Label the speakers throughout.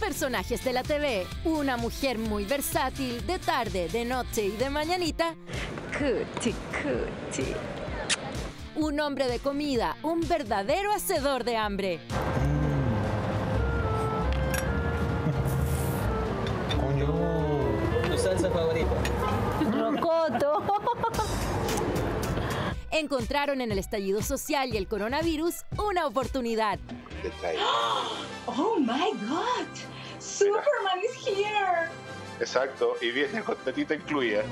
Speaker 1: personajes de la TV. Una mujer muy versátil, de tarde, de noche y de mañanita. Cuti, cuti. Un hombre de comida, un verdadero hacedor de hambre.
Speaker 2: ¿Tu salsa favorita?
Speaker 3: Rocoto.
Speaker 1: Encontraron en el estallido social y el coronavirus una oportunidad.
Speaker 4: Oh my God! Superman is here!
Speaker 5: Exacto, y viene con tetita incluida.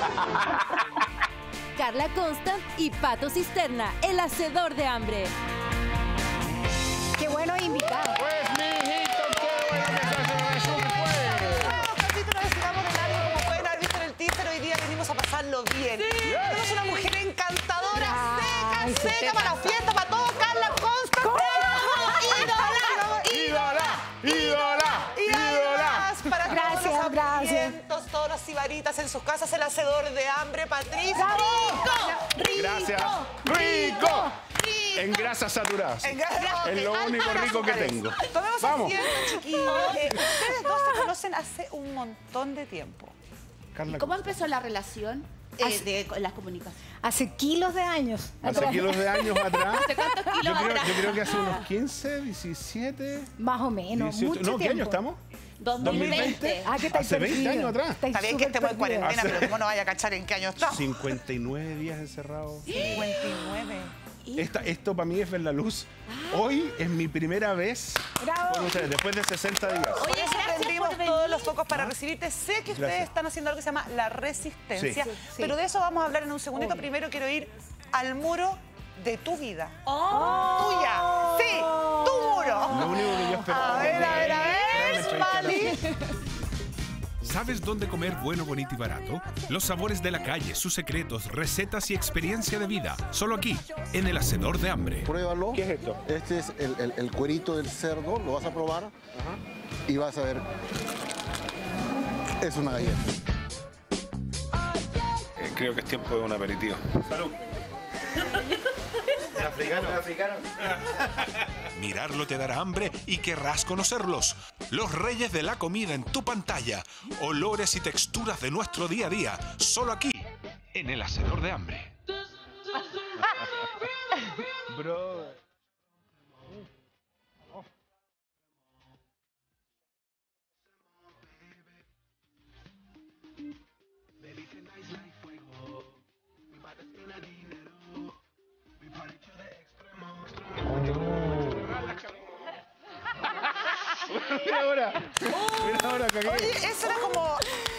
Speaker 1: Carla Constant y Pato Cisterna, el hacedor de hambre.
Speaker 3: Qué bueno invitado.
Speaker 5: Pues, mijito, qué bueno que se hace un resumen, pues.
Speaker 6: Nuevo capítulo de Sigamos de Nadie, como pueden haber visto en el teaser, hoy día venimos a pasarlo bien. Tenemos una mujer encantadora, seca para la fiesta, para todo, Carla Constant. ¡Ídola! Para todos los hambrientos, todos los sibaritas en sus casas, el hacedor de hambre, Patricio. ¡Rico!
Speaker 5: Gracias. ¡Rico! En grasas saturadas. Es lo único rico que tengo.
Speaker 6: Tomemos
Speaker 5: Vamos.
Speaker 6: asiento, chiquillos. Ustedes dos se conocen hace un montón de tiempo.
Speaker 5: Carla,
Speaker 7: ¿Cómo empezó la relación de las comunicaciones?
Speaker 3: Hace kilos de años.
Speaker 5: hace kilos de años atrás.
Speaker 7: ¿Hace cuántos kilos atrás?
Speaker 5: Yo creo que hace unos 15, 17,
Speaker 3: Más o menos,
Speaker 5: 18.
Speaker 3: mucho
Speaker 5: No, ¿qué
Speaker 3: tiempo.
Speaker 5: año estamos?
Speaker 7: 2020.
Speaker 3: Ah, que estáis
Speaker 5: Hace 20
Speaker 3: perdidos.
Speaker 5: años atrás.
Speaker 3: Estáis
Speaker 6: Está bien que
Speaker 3: súper
Speaker 6: estemos en
Speaker 3: perdidos.
Speaker 6: cuarentena, pero ¿cómo no vaya a cachar en qué año estamos?
Speaker 5: 59 días encerrados.
Speaker 6: 59.
Speaker 5: Esto para mí es ver la luz. Hoy es mi primera vez
Speaker 3: Bravo.
Speaker 5: con ustedes, después de 60 días.
Speaker 6: Por
Speaker 7: Oye,
Speaker 6: eso
Speaker 7: gracias
Speaker 6: prendimos
Speaker 7: por venir.
Speaker 6: todos los focos para recibirte. Sé que ustedes
Speaker 5: Gracias.
Speaker 6: están haciendo algo que se llama La Resistencia,
Speaker 5: Sí.
Speaker 6: pero de eso vamos a hablar en un segundito.
Speaker 3: Obvio.
Speaker 6: Primero quiero ir al muro de tu vida.
Speaker 7: Oh.
Speaker 6: Tuya. Sí, tu muro.
Speaker 5: Lo único que yo esperaba.
Speaker 6: A ver, Mali.
Speaker 8: ¿Sabes dónde comer bueno, bonito y barato? Los sabores de la calle, sus secretos, recetas y experiencia de vida. Solo aquí, en El Hacedor de Hambre.
Speaker 9: Pruébalo.
Speaker 5: ¿Qué es esto?
Speaker 9: Este es el cuerito del cerdo, lo vas a probar y vas a ver. Es una galleta.
Speaker 5: Creo que es tiempo de un aperitivo. Salud.
Speaker 2: Africano.
Speaker 8: Mirarlo te dará hambre y querrás conocerlos. Los reyes de la comida en tu pantalla. Olores y texturas de nuestro día a día. Solo aquí, en El Hacedor de Hambre.
Speaker 5: Bro. Mira ahora, cagué.
Speaker 6: Oye, eso era como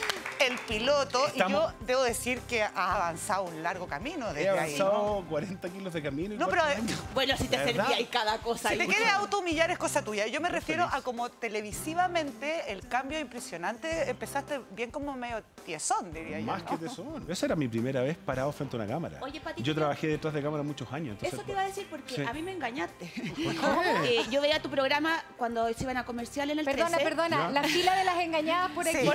Speaker 6: el piloto y
Speaker 5: Estamos-
Speaker 6: yo debo decir que ha avanzado un largo camino
Speaker 5: He
Speaker 6: desde ahí, ¿no?
Speaker 5: avanzado 40 kilos de camino. en
Speaker 6: No, pero
Speaker 5: 4 años.
Speaker 7: Bueno, si te
Speaker 5: ¿De verdad?
Speaker 7: servía y cada cosa.
Speaker 6: si
Speaker 7: ahí.
Speaker 6: te quieres autohumillar es cosa tuya. Yo me refiero a como televisivamente el cambio impresionante. Empezaste bien como medio tiesón, diría yo,
Speaker 5: Más
Speaker 6: ¿no?
Speaker 5: que tesón. Esa era mi primera vez parado frente a una cámara.
Speaker 7: Oye, Patito,
Speaker 5: yo trabajé detrás de cámara muchos años. Entonces,
Speaker 7: Eso te iba a decir porque
Speaker 5: Sí.
Speaker 7: a mí me engañaste.
Speaker 5: ¿Por qué?
Speaker 7: Yo veía tu programa cuando se iban a comercial en el
Speaker 3: Perdona,
Speaker 7: 13.
Speaker 3: perdona. La fila de las engañadas por aquí.
Speaker 6: Sí.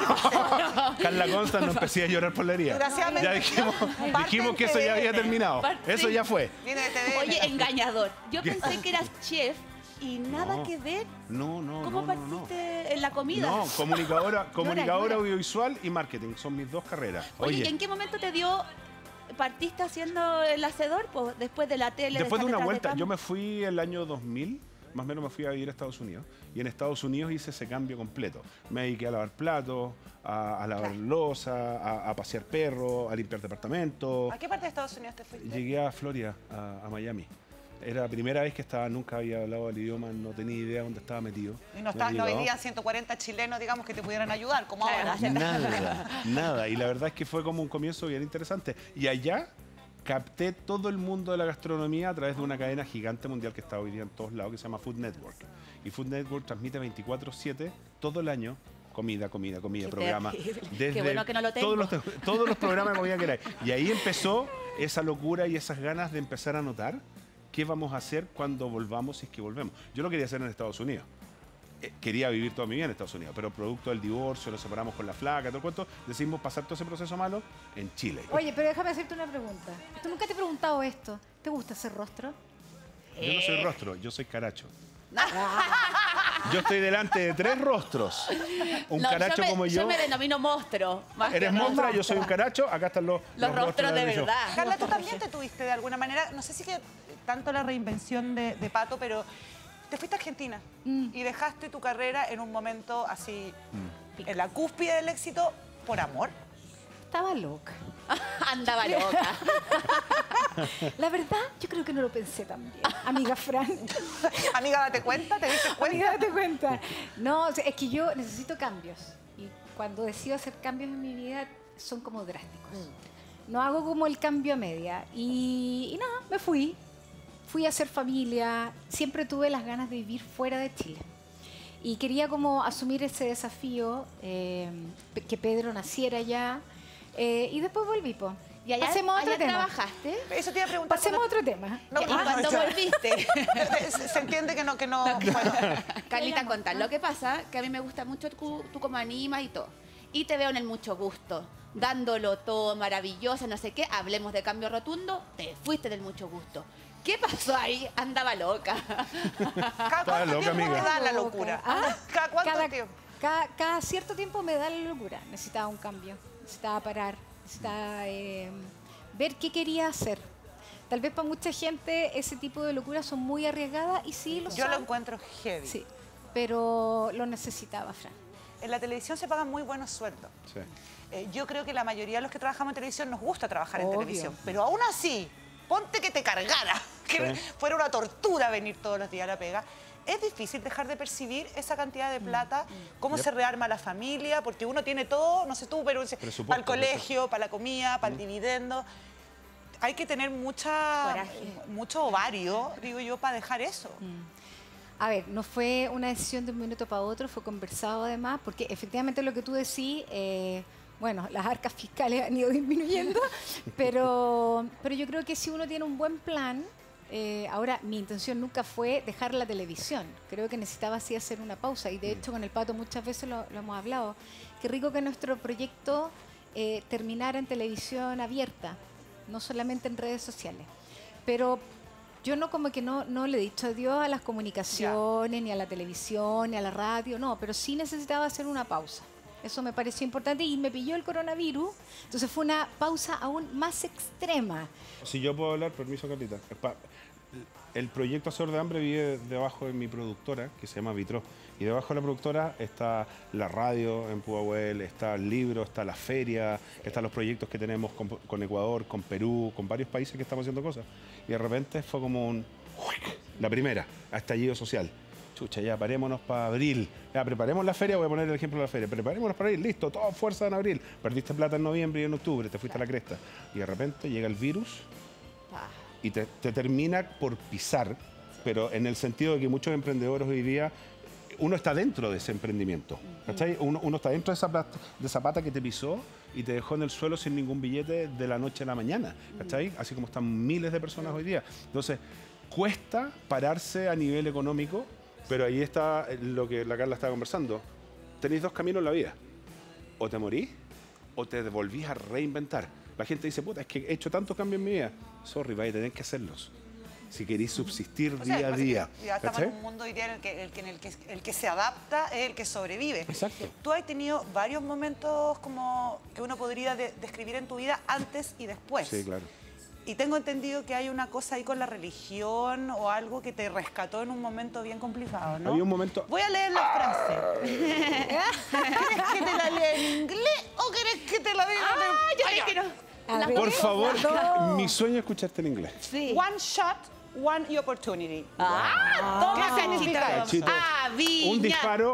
Speaker 5: Carla Constant no empecé a llorar por la herida.
Speaker 6: Desgraciadamente.
Speaker 5: Ya dijimos que eso ya había terminado. Eso ya fue.
Speaker 6: Viene de TV.
Speaker 7: Oye, engañador. Yo pensé que eras chef y nada
Speaker 5: No.
Speaker 7: que ver.
Speaker 5: No.
Speaker 7: ¿Cómo partiste en la comida?
Speaker 5: No, comunicadora
Speaker 7: Llora.
Speaker 5: audiovisual y marketing. Son mis dos carreras.
Speaker 7: Oye, ¿y en qué momento te dio, partiste haciendo el hacedor? Pues después de la tele.
Speaker 5: Después de
Speaker 7: estar
Speaker 5: una
Speaker 7: detrás
Speaker 5: vuelta,
Speaker 7: cámara.
Speaker 5: yo me fui el año 2000, más o menos me fui a vivir a Estados Unidos. Y en Estados Unidos hice ese cambio completo. Me dediqué a lavar platos, a lavar losa, a pasear perros, a limpiar departamentos.
Speaker 6: ¿A qué parte de Estados Unidos te fuiste?
Speaker 5: Llegué a Florida, a Miami. Era la primera vez que estaba, nunca había hablado el idioma, no tenía idea dónde estaba metido.
Speaker 6: Y no,
Speaker 5: Me llegaba.
Speaker 6: vivían 140 chilenos, digamos, que te pudieran ayudar, como
Speaker 7: Claro,
Speaker 6: ahora.
Speaker 5: Nada. Y la verdad es que fue como un comienzo bien interesante. Y allá capté todo el mundo de la gastronomía a través de una cadena gigante mundial que está hoy día en todos lados, que se llama Food Network. Y Food Network transmite 24/7 todo el año. Comida, programa.
Speaker 7: terrible. Qué bueno que no lo tengo.
Speaker 5: Todos los programas de comida que queráis. Y ahí empezó esa locura y esas ganas de empezar a notar qué vamos a hacer cuando volvamos, si es que volvemos. Yo lo quería hacer en Estados Unidos. Quería vivir toda mi vida en Estados Unidos, pero producto del divorcio, nos separamos con la flaca, todo el cuento, decidimos pasar todo ese proceso malo en Chile.
Speaker 3: Oye, pero déjame hacerte una pregunta. Tú nunca te he preguntado esto. ¿Te gusta ese rostro?
Speaker 5: Yo no soy rostro, yo soy caracho. Yo estoy delante de 3 rostros. Un
Speaker 7: No,
Speaker 5: caracho como yo.
Speaker 7: Yo me denomino monstruo. más
Speaker 5: Eres
Speaker 7: que nada.
Speaker 5: monstruo, yo soy un caracho. Acá están los
Speaker 7: rostros de
Speaker 5: yo.
Speaker 7: verdad.
Speaker 6: Carla, tú también te tuviste de alguna manera, no sé si que tanto la reinvención de Pato, pero te fuiste a Argentina y dejaste tu carrera en un momento así, en la cúspide del éxito, por amor.
Speaker 3: Estaba loca.
Speaker 7: Andaba loca.
Speaker 3: La verdad, yo creo que no lo pensé tan bien, amiga Fran.
Speaker 6: Amiga, date cuenta, ¿te diste cuenta?
Speaker 3: Amiga, date cuenta. No, o sea, es que yo necesito cambios. Y cuando decido hacer cambios en mi vida, son como drásticos. No hago como el cambio a media. Y nada, me fui. Fui a hacer familia. Siempre tuve las ganas de vivir fuera de Chile. Y quería como asumir ese desafío, que Pedro naciera allá. Y después volví, po.
Speaker 7: ¿Y allá,
Speaker 3: Pasemos a otro
Speaker 7: allá
Speaker 3: tema.
Speaker 7: trabajaste?
Speaker 6: Eso te iba a preguntar.
Speaker 3: Pasemos a otro tema.
Speaker 6: No,
Speaker 7: ¿Y cuando volviste?
Speaker 6: Se entiende que no. Bueno,
Speaker 7: Carlita, contar. Lo que pasa que a mí me gusta mucho tú como animas y todo. Y te veo en el mucho gusto, dándolo todo maravilloso, no sé qué. Hablemos de cambio rotundo, te fuiste del mucho gusto. ¿Qué pasó ahí? Andaba loca.
Speaker 6: ¿Cada cuánto
Speaker 5: loca,
Speaker 6: tiempo
Speaker 5: amiga.
Speaker 6: te da la locura?
Speaker 3: ¿Ah?
Speaker 6: ¿Cada cuánto tiempo?
Speaker 3: Cada cierto tiempo me da la locura. Necesitaba un cambio, necesitaba parar, necesitaba ver qué quería hacer. Tal vez para mucha gente ese tipo de locuras son muy arriesgadas y sí lo son.
Speaker 6: Yo lo encuentro heavy.
Speaker 3: Sí, pero lo necesitaba, Fran.
Speaker 6: En la televisión se pagan muy buenos sueldos.
Speaker 5: Sí.
Speaker 6: Yo creo que la mayoría de los que trabajamos en televisión nos gusta trabajar en
Speaker 3: Obvio.
Speaker 6: televisión. Pero aún así, ponte que te cargara, que fuera una tortura venir todos los días a la pega. Es difícil dejar de percibir esa cantidad de plata, cómo se rearma la familia, porque uno tiene todo, no sé tú, pero para el colegio, para la comida, para el dividendo. Hay que tener mucho ovario, digo yo, para dejar eso.
Speaker 3: A ver, no fue una decisión de un minuto para otro, fue conversado además, porque efectivamente lo que tú decís, bueno, las arcas fiscales han ido disminuyendo, pero yo creo que si uno tiene un buen plan, ahora mi intención nunca fue dejar la televisión, creo que necesitaba así hacer una pausa, y de hecho con el Pato muchas veces lo hemos hablado, qué rico que nuestro proyecto terminara en televisión abierta, no solamente en redes sociales, pero yo no como que no le he dicho adiós a las comunicaciones, ni a la televisión, ni a la radio, no, pero sí necesitaba hacer una pausa. Eso me pareció importante y me pilló el coronavirus, entonces fue una pausa aún más extrema.
Speaker 5: Si yo puedo hablar, permiso, Carlita. El proyecto Hacedor de Hambre vive debajo de mi productora, que se llama Vitro. Y debajo de la productora está la radio en Pudahuel, está el libro, está la feria, están los proyectos que tenemos con Ecuador, con Perú, con varios países que estamos haciendo cosas. Y de repente fue como la primera, a estallido social. Chucha, ya parémonos para abril. Ya preparemos la feria, voy a poner el ejemplo de la feria. Preparémonos para abril, listo, toda fuerza en abril. Perdiste plata en noviembre y en octubre, te fuiste a la cresta. Y de repente llega el virus y te termina por pisar, pero en el sentido de que muchos emprendedores hoy día, uno está dentro de ese emprendimiento, ¿cachai? Uno está dentro de esa pata que te pisó y te dejó en el suelo sin ningún billete de la noche a la mañana, ¿cachai? Así como están miles de personas hoy día. Entonces, cuesta pararse a nivel económico, pero ahí está lo que la Carla estaba conversando. Tenéis 2 caminos en la vida. O te morís o te volvís a reinventar. La gente dice, puta, es que he hecho tantos cambios en mi vida. Sorry, vais a tener que hacerlos. Si queréis subsistir día a día.
Speaker 6: Ya estamos en un mundo hoy día en el que se adapta es el que sobrevive.
Speaker 5: Exacto.
Speaker 6: Tú has tenido varios momentos como que uno podría describir en tu vida antes y después.
Speaker 5: Sí, claro.
Speaker 6: Y tengo entendido que hay una cosa ahí con la religión o algo que te rescató en un momento bien complicado, ¿no?
Speaker 5: Había un momento...
Speaker 6: Voy a leer la frase. ¿Quieres que te la lea en inglés o quieres que te la diga en
Speaker 7: Yo le quiero.
Speaker 5: Por favor, mi sueño es escucharte en inglés.
Speaker 7: Sí.
Speaker 6: One shot, one opportunity.
Speaker 7: ¿Qué significa eso?
Speaker 5: Chito, un disparo,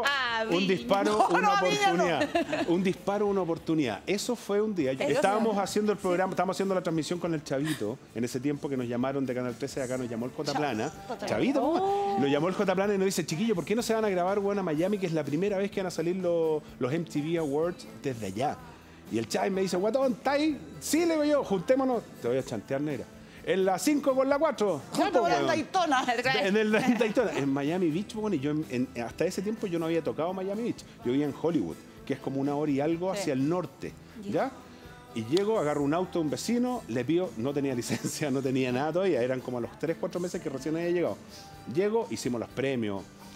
Speaker 5: una oportunidad. Un disparo, una oportunidad. Eso fue un día. Estábamos haciendo el programa, estábamos haciendo la transmisión con el Chavito, en ese tiempo que nos llamaron de Canal 13, acá nos llamó el J Plana. Chavito, nos llamó el J Plana y nos dice, chiquillo, ¿por qué no se van a grabar a Miami, que es la primera vez que van a salir los MTV Awards desde allá? Y el Chai me dice, guatón, ¿está ahí? Sí, le digo yo, juntémonos. Te voy a chantear, negra. En la 5 con la 4.
Speaker 6: Junto en Daytona.
Speaker 5: En el Daytona. En Miami Beach, bueno, y yo hasta ese tiempo yo no había tocado Miami Beach. Yo vivía en Hollywood, que es como 1 hora y algo hacia el norte. ¿Ya? Y llego, agarro un auto de un vecino, le pido, no tenía licencia, no tenía nada todavía, eran como a los 3, 4 meses que recién había llegado. Llego, hicimos los premios,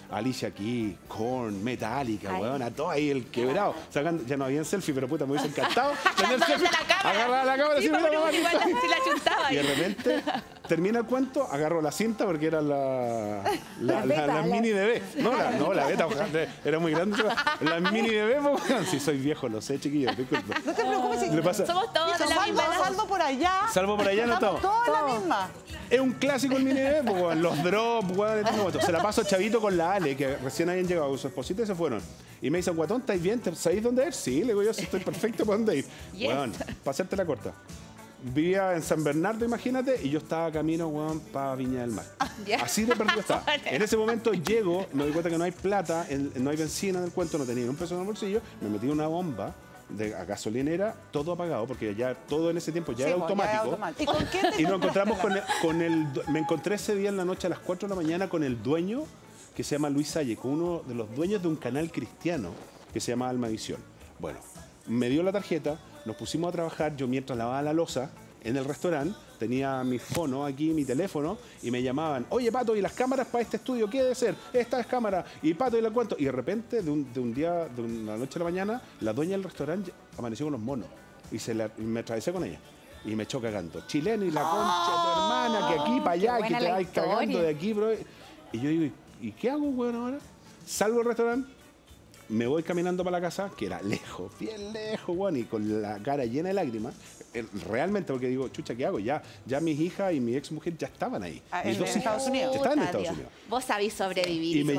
Speaker 5: Alicia Keys, Korn, Metallica, weón, a todo ahí el quebrado. Sacando, ya no habían selfie, pero puta, me hubiese encantado tener selfie. Agarrar la cámara,
Speaker 7: sí, igual si la chuntaba.
Speaker 5: Y de repente termina el cuento, agarro la cinta porque era la mini DV. No, la beta, era muy grande. La mini DV, pues, si soy viejo, lo sé, chiquillos, disculpe.
Speaker 6: No te preocupes.
Speaker 5: Le pasa.
Speaker 7: Somos todos de la misma edad.
Speaker 6: Salvo por allá.
Speaker 5: Salvo por allá no estamos.
Speaker 6: Todos la misma.
Speaker 5: Es un clásico el mini DV, pues, weón, los drops, weón, se la paso chavito con la Ale, que recién habían llegado con su esposita y se fueron. Y me dicen, guatón, ¿estáis bien? ¿Sabéis dónde ir? Sí, le digo yo, sí, estoy perfecto para dónde ir.
Speaker 7: Yes.
Speaker 5: Weón, para hacerte la corta. Vivía en San Bernardo, imagínate, y yo estaba camino, weón, para Viña del Mar.
Speaker 7: Yeah.
Speaker 5: Así de perdido estaba. En ese momento llego, me doy cuenta que no hay plata, no hay benzina en el cuento, no tenía ni un peso en el bolsillo, me metí una bomba a gasolinera, todo apagado, porque ya todo en ese tiempo ya era automático.
Speaker 6: ¿Y con quién te
Speaker 5: Y nos encontramos
Speaker 6: encontraste?
Speaker 5: me encontré ese día en la noche a las 4 de la mañana con el dueño, que se llama Luis Salle, con uno de los dueños de un canal cristiano que se llama Almavisión. Bueno, me dio la tarjeta, nos pusimos a trabajar, yo mientras lavaba la loza en el restaurante, tenía mi fono aquí, mi teléfono, y me llamaban, oye Pato, ¿y las cámaras para este estudio qué debe ser? Esta es cámara, y Pato, ¿y la cuánto? Y de repente, de una noche a la mañana, la dueña del restaurante amaneció con los monos, y me atravesé con ella. Y me echó cagando. Chileno y la concha de tu hermana, que aquí para allá, que te vas cagando de aquí, bro. Y yo digo, ¿y qué hago, weón, ahora? Salgo del restaurante, me voy caminando para la casa, que era lejos, bien lejos, weón, y con la cara llena de lágrimas. Realmente, porque digo, chucha, ¿qué hago? Ya mis hijas y mi ex mujer ya estaban ahí.
Speaker 6: En Estados Unidos.
Speaker 5: Estaban en Estados Unidos.
Speaker 7: Vos sabés sobrevivir.
Speaker 5: Y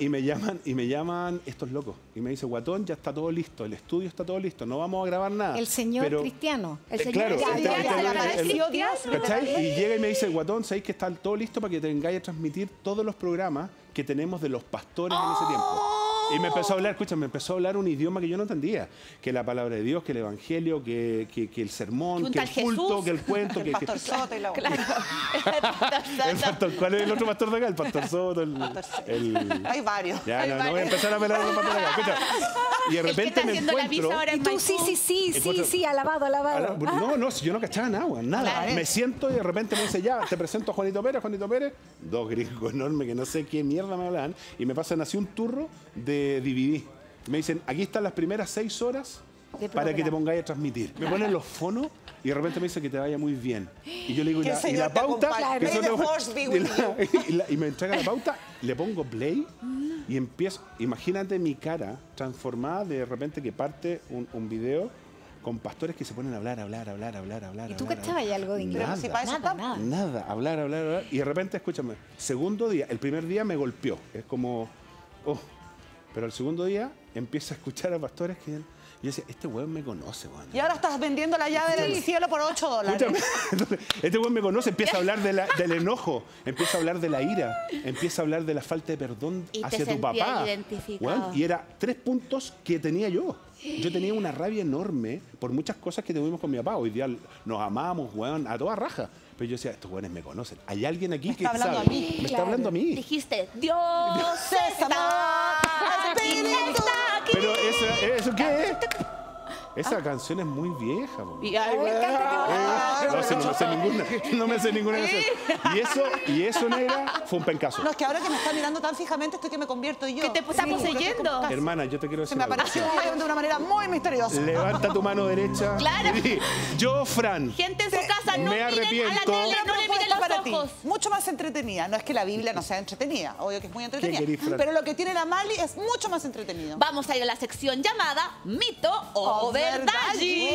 Speaker 5: me llaman estos locos. Y me dice, guatón, ya está todo listo, el estudio está todo listo, no vamos a grabar nada.
Speaker 3: El señor
Speaker 5: pero,
Speaker 3: cristiano.
Speaker 7: El señor
Speaker 5: claro,
Speaker 7: cristiano.
Speaker 5: ¿cachai? Y llega y me dice, guatón, ¿sabéis que está todo listo para que tengáis a transmitir todos los programas que tenemos de los pastores en ese tiempo? Y me empezó a hablar, escúchame, me empezó a hablar un idioma que yo no entendía. Que la palabra de Dios, que el evangelio, que el sermón, que el culto, que el cuento.
Speaker 6: El pastor Soto y la
Speaker 7: Claro.
Speaker 5: El pastor, ¿cuál es el otro pastor de acá? El pastor Soto,
Speaker 6: Hay varios.
Speaker 5: Ya, no voy a empezar a pelar a los pastores de acá. Escucha. Y de repente me encuentro...
Speaker 3: Y tú, sí, alabado.
Speaker 5: No, si yo no cachaba nada, weón, nada.
Speaker 7: Claro.
Speaker 5: Me siento y de repente me dice, ya, te presento a Juanito Pérez. Dos gringos enormes que no sé qué mierda me hablan. Y me pasan así un turro de DVD. Me dicen, aquí están las primeras 6 horas para que te pongáis a transmitir. Me ponen los fonos y de repente me dice que te vaya muy bien. Y yo le digo, y la pauta... Y me entrega la pauta, le pongo play y empiezo... Imagínate mi cara transformada de repente que parte un video con pastores que se ponen a hablar.
Speaker 3: ¿Y tú cachabas algo de inglés?
Speaker 5: Nada, hablar. Y de repente, escúchame, segundo día, el primer día me golpeó. Es como, pero el segundo día empiezo a escuchar a pastores que... Yo decía, este weón me conoce, weón.
Speaker 6: Y ahora estás vendiendo la llave del cielo por $8.
Speaker 5: Escúchame, este weón me conoce, empieza a hablar del enojo, empieza a hablar de la ira, empieza a hablar de la falta de perdón
Speaker 7: Y
Speaker 5: hacia tu papá. Weón, y era 3 puntos que tenía yo. Yo tenía una rabia enorme por muchas cosas que tuvimos con mi papá. Hoy día nos amamos, weón, a toda raja. Pero yo decía, estos weones me conocen. Hay alguien aquí que
Speaker 6: está hablando
Speaker 5: sabe.
Speaker 6: a mí.
Speaker 5: Me está hablando a mí.
Speaker 7: Dijiste, Dios está aquí.
Speaker 5: Pero ¿eso qué es? Esa canción es muy vieja, po. No me sé ninguna canción. Y eso, negra, fue un pencazo.
Speaker 6: No, es que ahora que me está mirando tan fijamente estoy que me convierto yo.
Speaker 7: ¿Qué te está poseyendo?
Speaker 5: Hermana, yo te quiero decir
Speaker 6: Se me
Speaker 5: algo.
Speaker 6: apareció de una manera muy misteriosa.
Speaker 5: Levanta tu mano derecha.
Speaker 7: Claro.
Speaker 5: Y di, yo, Fran,
Speaker 7: Gente en su casa, no
Speaker 5: me
Speaker 7: miren a la
Speaker 5: arrepiento.
Speaker 7: tele, no le miren
Speaker 6: para
Speaker 7: los
Speaker 6: ti,
Speaker 7: ojos.
Speaker 6: mucho más entretenida. No es que la Biblia no sea entretenida, obvio que es muy entretenida.
Speaker 5: ¿Qué querís, Fran?
Speaker 6: Pero lo que tiene la Mali es mucho más entretenido.
Speaker 7: Vamos a ir a la sección llamada Mito o Verdad.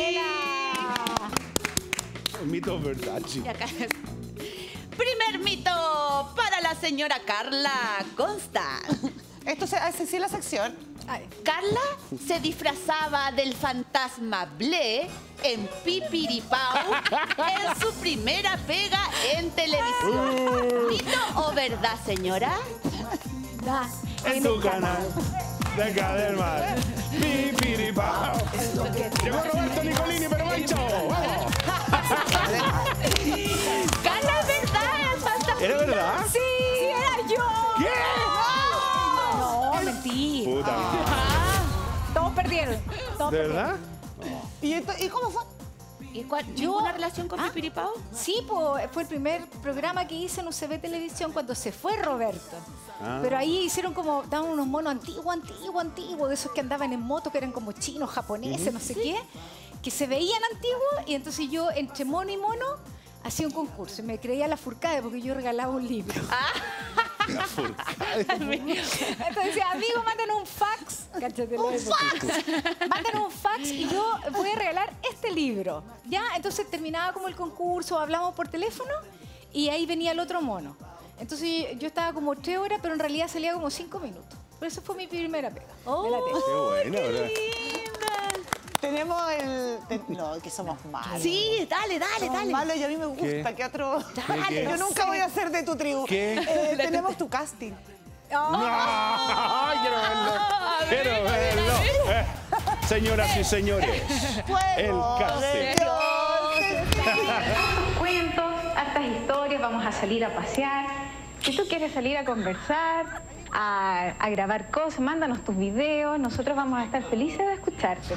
Speaker 5: Mito verdad,
Speaker 7: Y acá es. Primer mito para la señora Carla Consta.
Speaker 6: Esto se hace así la sección.
Speaker 7: Carla se disfrazaba del fantasma Ble en Pipiripao en su primera pega en televisión. ¿Mito o verdad, señora?
Speaker 5: En tu canal de acá del mar. Pipiripao. Llegó Roberto Nicolini, pero mancho. ¡Vamos!
Speaker 7: Carla, es verdad, el fantasma.
Speaker 5: ¿Era verdad?
Speaker 3: ¡Sí, era yo!
Speaker 5: ¿Qué?
Speaker 3: No, mentí.
Speaker 5: Puta.
Speaker 3: Todos perdieron.
Speaker 5: ¿De verdad?
Speaker 6: ¿Y cómo fue?
Speaker 7: ¿Y ninguna relación con Pipiripao?
Speaker 3: Sí, fue el primer programa que hice en UCB Televisión cuando se fue Roberto. Pero ahí hicieron como, daban unos monos antiguos, de esos que andaban en moto, que eran como chinos, japoneses, no sé qué, que se veían antiguos, y entonces yo, entre mono y mono, hacía un concurso. Y me creía la Furcade porque yo regalaba un libro.
Speaker 5: La Furcade.
Speaker 3: Entonces decía, amigo, mándanos un fax. Cáchate, ¡un fax! Mándanos un fax y yo voy a regalar este libro. ¿Ya? Entonces terminaba como el concurso, hablábamos por teléfono y ahí venía el otro mono. Entonces yo estaba como 3 horas, pero en realidad salía como 5 minutos. Pero eso fue mi primera pega.
Speaker 5: Qué bueno, ¿verdad?
Speaker 6: Tenemos no, que somos malos.
Speaker 7: Sí, dale.
Speaker 6: Somos malos y a mí me gusta. ¿Qué otro?
Speaker 7: Dale,
Speaker 6: yo nunca voy a ser de tu tribu.
Speaker 5: ¿Qué?
Speaker 6: Tenemos tu casting.
Speaker 5: ¡Ay, quiero verlo! Señoras y señores, el casting.
Speaker 2: Cuentos, hartas historias, vamos a salir a pasear. Si tú quieres salir a conversar, a grabar cosas, mándanos tus videos. Nosotros vamos a estar felices de escucharte.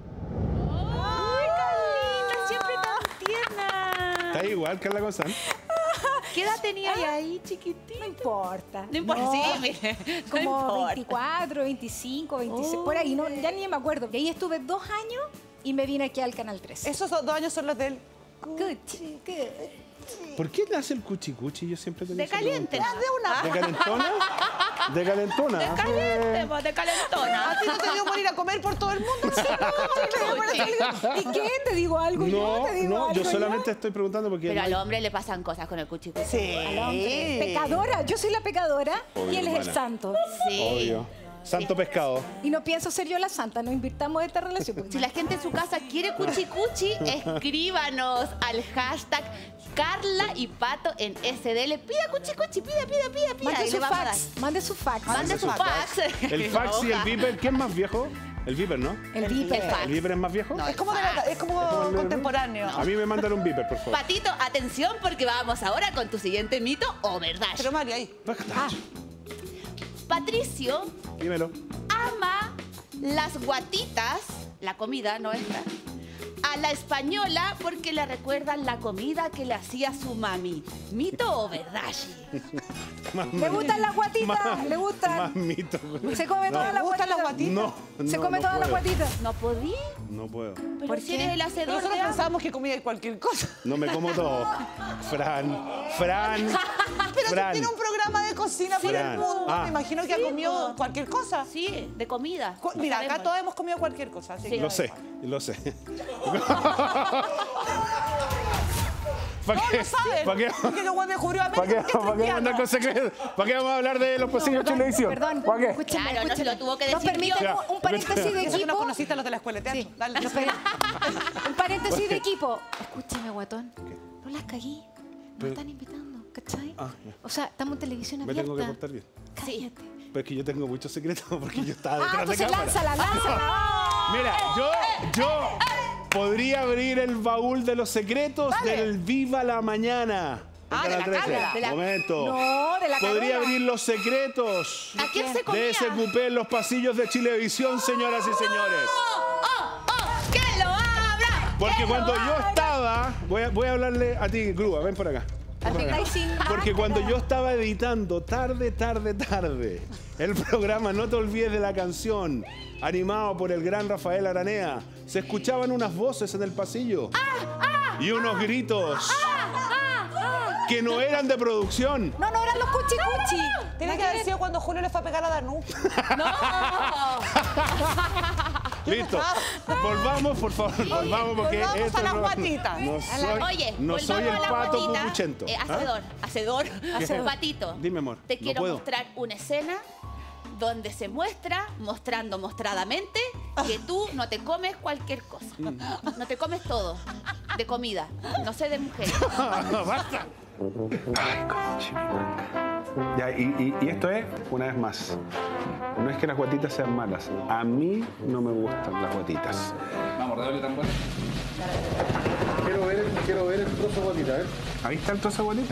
Speaker 5: ¿Está igual, Carla González?
Speaker 7: ¿Qué edad tenía ahí, chiquitito?
Speaker 3: No importa.
Speaker 7: No importa, sí, mire.
Speaker 3: Como 24, 25, 26, por ahí, no, ya ni me acuerdo. Y ahí estuve 2 años y me vine aquí al Canal 13.
Speaker 6: Esos 2 años son los del...
Speaker 3: Cuchi.
Speaker 5: ¿Por qué nace el cuchicuchi? Yo siempre tenía
Speaker 7: De caliente.
Speaker 5: ¿De calentona? ¿De calentona?
Speaker 7: De caliente, de calentona.
Speaker 6: ¿A ti no te dio morir a comer por todo el mundo?
Speaker 3: ¿Y qué? ¿Te digo algo?
Speaker 5: Yo solamente estoy preguntando porque...
Speaker 7: Pero al hombre le pasan cosas con el cuchicuchi.
Speaker 6: Sí.
Speaker 3: Al hombre. Pecadora, yo soy la pecadora y él es el santo.
Speaker 7: Sí.
Speaker 5: Obvio. Santo pescado.
Speaker 3: Y no pienso ser yo la santa, no invirtamos esta relación.
Speaker 7: Si la gente en su casa quiere cuchicuchi, escríbanos al hashtag Carla y Pato en SDL. Pida cuchicuchi, pida.
Speaker 3: Mande
Speaker 7: Y
Speaker 3: su
Speaker 7: le vamos a dar.
Speaker 3: fax, mande su fax.
Speaker 7: Mande su fax.
Speaker 5: El fax y el viper, ¿quién es más viejo? El viper, ¿no?
Speaker 3: El viper.
Speaker 7: El fax.
Speaker 5: ¿El viper es más viejo?
Speaker 7: No,
Speaker 6: Es como contemporáneo.
Speaker 5: A mí me mandan un viper, por favor.
Speaker 7: Patito, atención porque vamos ahora con tu siguiente mito o verdad.
Speaker 6: Pero Mario, ahí.
Speaker 7: Patricio
Speaker 5: Dímelo.
Speaker 7: ama las guatitas, la comida, no esta, a la española porque le recuerdan la comida que le hacía su mami. ¿Mito o verdad?
Speaker 3: ¿Le gustan las guatitas? ¿Le gustan?
Speaker 5: Más mito.
Speaker 3: ¿Se come todas las
Speaker 6: gustan las
Speaker 3: guatitas?
Speaker 6: guatitas?
Speaker 3: ¿Se come todas las guatitas?
Speaker 7: ¿No podí?
Speaker 5: No puedo.
Speaker 7: Pero si eres el hacedor
Speaker 6: Nosotros
Speaker 7: de
Speaker 6: pensábamos que comía cualquier cosa.
Speaker 5: No me como todo. Fran.
Speaker 6: Pero tú tienes un programa de cocina por el mundo.
Speaker 5: Ah.
Speaker 6: Me imagino que ha comido cualquier cosa.
Speaker 7: Sí, de comida.
Speaker 6: Mira, acá
Speaker 7: Sabemos.
Speaker 6: todos hemos comido cualquier cosa. Así que
Speaker 5: Lo
Speaker 6: da
Speaker 5: sé,
Speaker 6: igual.
Speaker 5: lo sé.
Speaker 6: No lo saben.
Speaker 5: ¿Para qué?
Speaker 6: Porque los güeyes descubrió
Speaker 5: ¿Para
Speaker 6: América.
Speaker 5: qué vamos a andar con secretos? ¿Para qué vamos a hablar de los pasillos de televisión?
Speaker 3: Perdón,
Speaker 5: ¿Para qué?
Speaker 3: escúchame,
Speaker 7: Claro, no se lo tuvo que
Speaker 3: ¿Nos
Speaker 7: decir
Speaker 3: permiten
Speaker 5: yo.
Speaker 3: un paréntesis de
Speaker 6: Eso que no
Speaker 3: equipo?
Speaker 6: conociste a los de la escuela de teatro.
Speaker 3: Sí.
Speaker 6: Dale.
Speaker 3: Un paréntesis de equipo. Escúchame, guatón. No las cagué. Nos están invitando, ¿cachai?
Speaker 5: Ah, ya.
Speaker 3: O sea, estamos en televisión
Speaker 5: Me
Speaker 3: abierta.
Speaker 5: tengo que portar bien.
Speaker 3: Cállate.
Speaker 5: Pero es que yo tengo muchos secretos porque yo estaba detrás de
Speaker 3: Entonces
Speaker 5: cámara.
Speaker 3: lánzala.
Speaker 5: Mira, yo podría abrir el baúl de los secretos del Viva la Mañana.
Speaker 6: Ah, de la
Speaker 5: Canal 13.
Speaker 6: cámara.
Speaker 7: De la-
Speaker 5: Momento.
Speaker 3: No, de la
Speaker 5: Podría
Speaker 3: carrera.
Speaker 5: abrir los secretos
Speaker 7: ¿A quién se comía?
Speaker 5: de SQP en los pasillos de Chilevisión, señoras y señores.
Speaker 7: ¡Que lo abra!
Speaker 5: Porque cuando yo estaba, voy a hablarle a ti, Grúa, ven por acá. Ven por acá.
Speaker 3: Estáis sin
Speaker 5: Porque cuando
Speaker 3: máscara.
Speaker 5: yo estaba editando tarde, el programa No te olvides de la canción, animado por el gran Rafael Aranea, se escuchaban unas voces en el pasillo y unos gritos que no eran de producción.
Speaker 3: No, no, eran los cuchi.
Speaker 6: Tiene que haber sido cuando Julio le fue a pegar a Danú.
Speaker 5: Listo. Volvamos, por favor, volvamos porque
Speaker 6: volvamos
Speaker 5: esto
Speaker 6: a las
Speaker 5: no-
Speaker 6: guatitas.
Speaker 5: No soy,
Speaker 7: Oye,
Speaker 5: no soy el
Speaker 7: volvamos a la
Speaker 5: pato
Speaker 7: guatita.
Speaker 5: pupuchento. ¿Ah?
Speaker 7: Hacedor. Patito.
Speaker 5: Dime, amor.
Speaker 7: Te
Speaker 5: no
Speaker 7: quiero
Speaker 5: puedo.
Speaker 7: mostrar una escena donde se muestra, mostradamente, que tú no te comes cualquier cosa. No te comes todo. De comida. No sé de mujer.
Speaker 5: ¡Basta! Ya, y esto es, una vez más, no es que las guatitas sean malas. A mí no me gustan las guatitas.
Speaker 10: Vamos, redoble tan bueno.
Speaker 9: Quiero ver el trozo de guatita, ¿eh?
Speaker 5: Ahí está el trozo de guatita.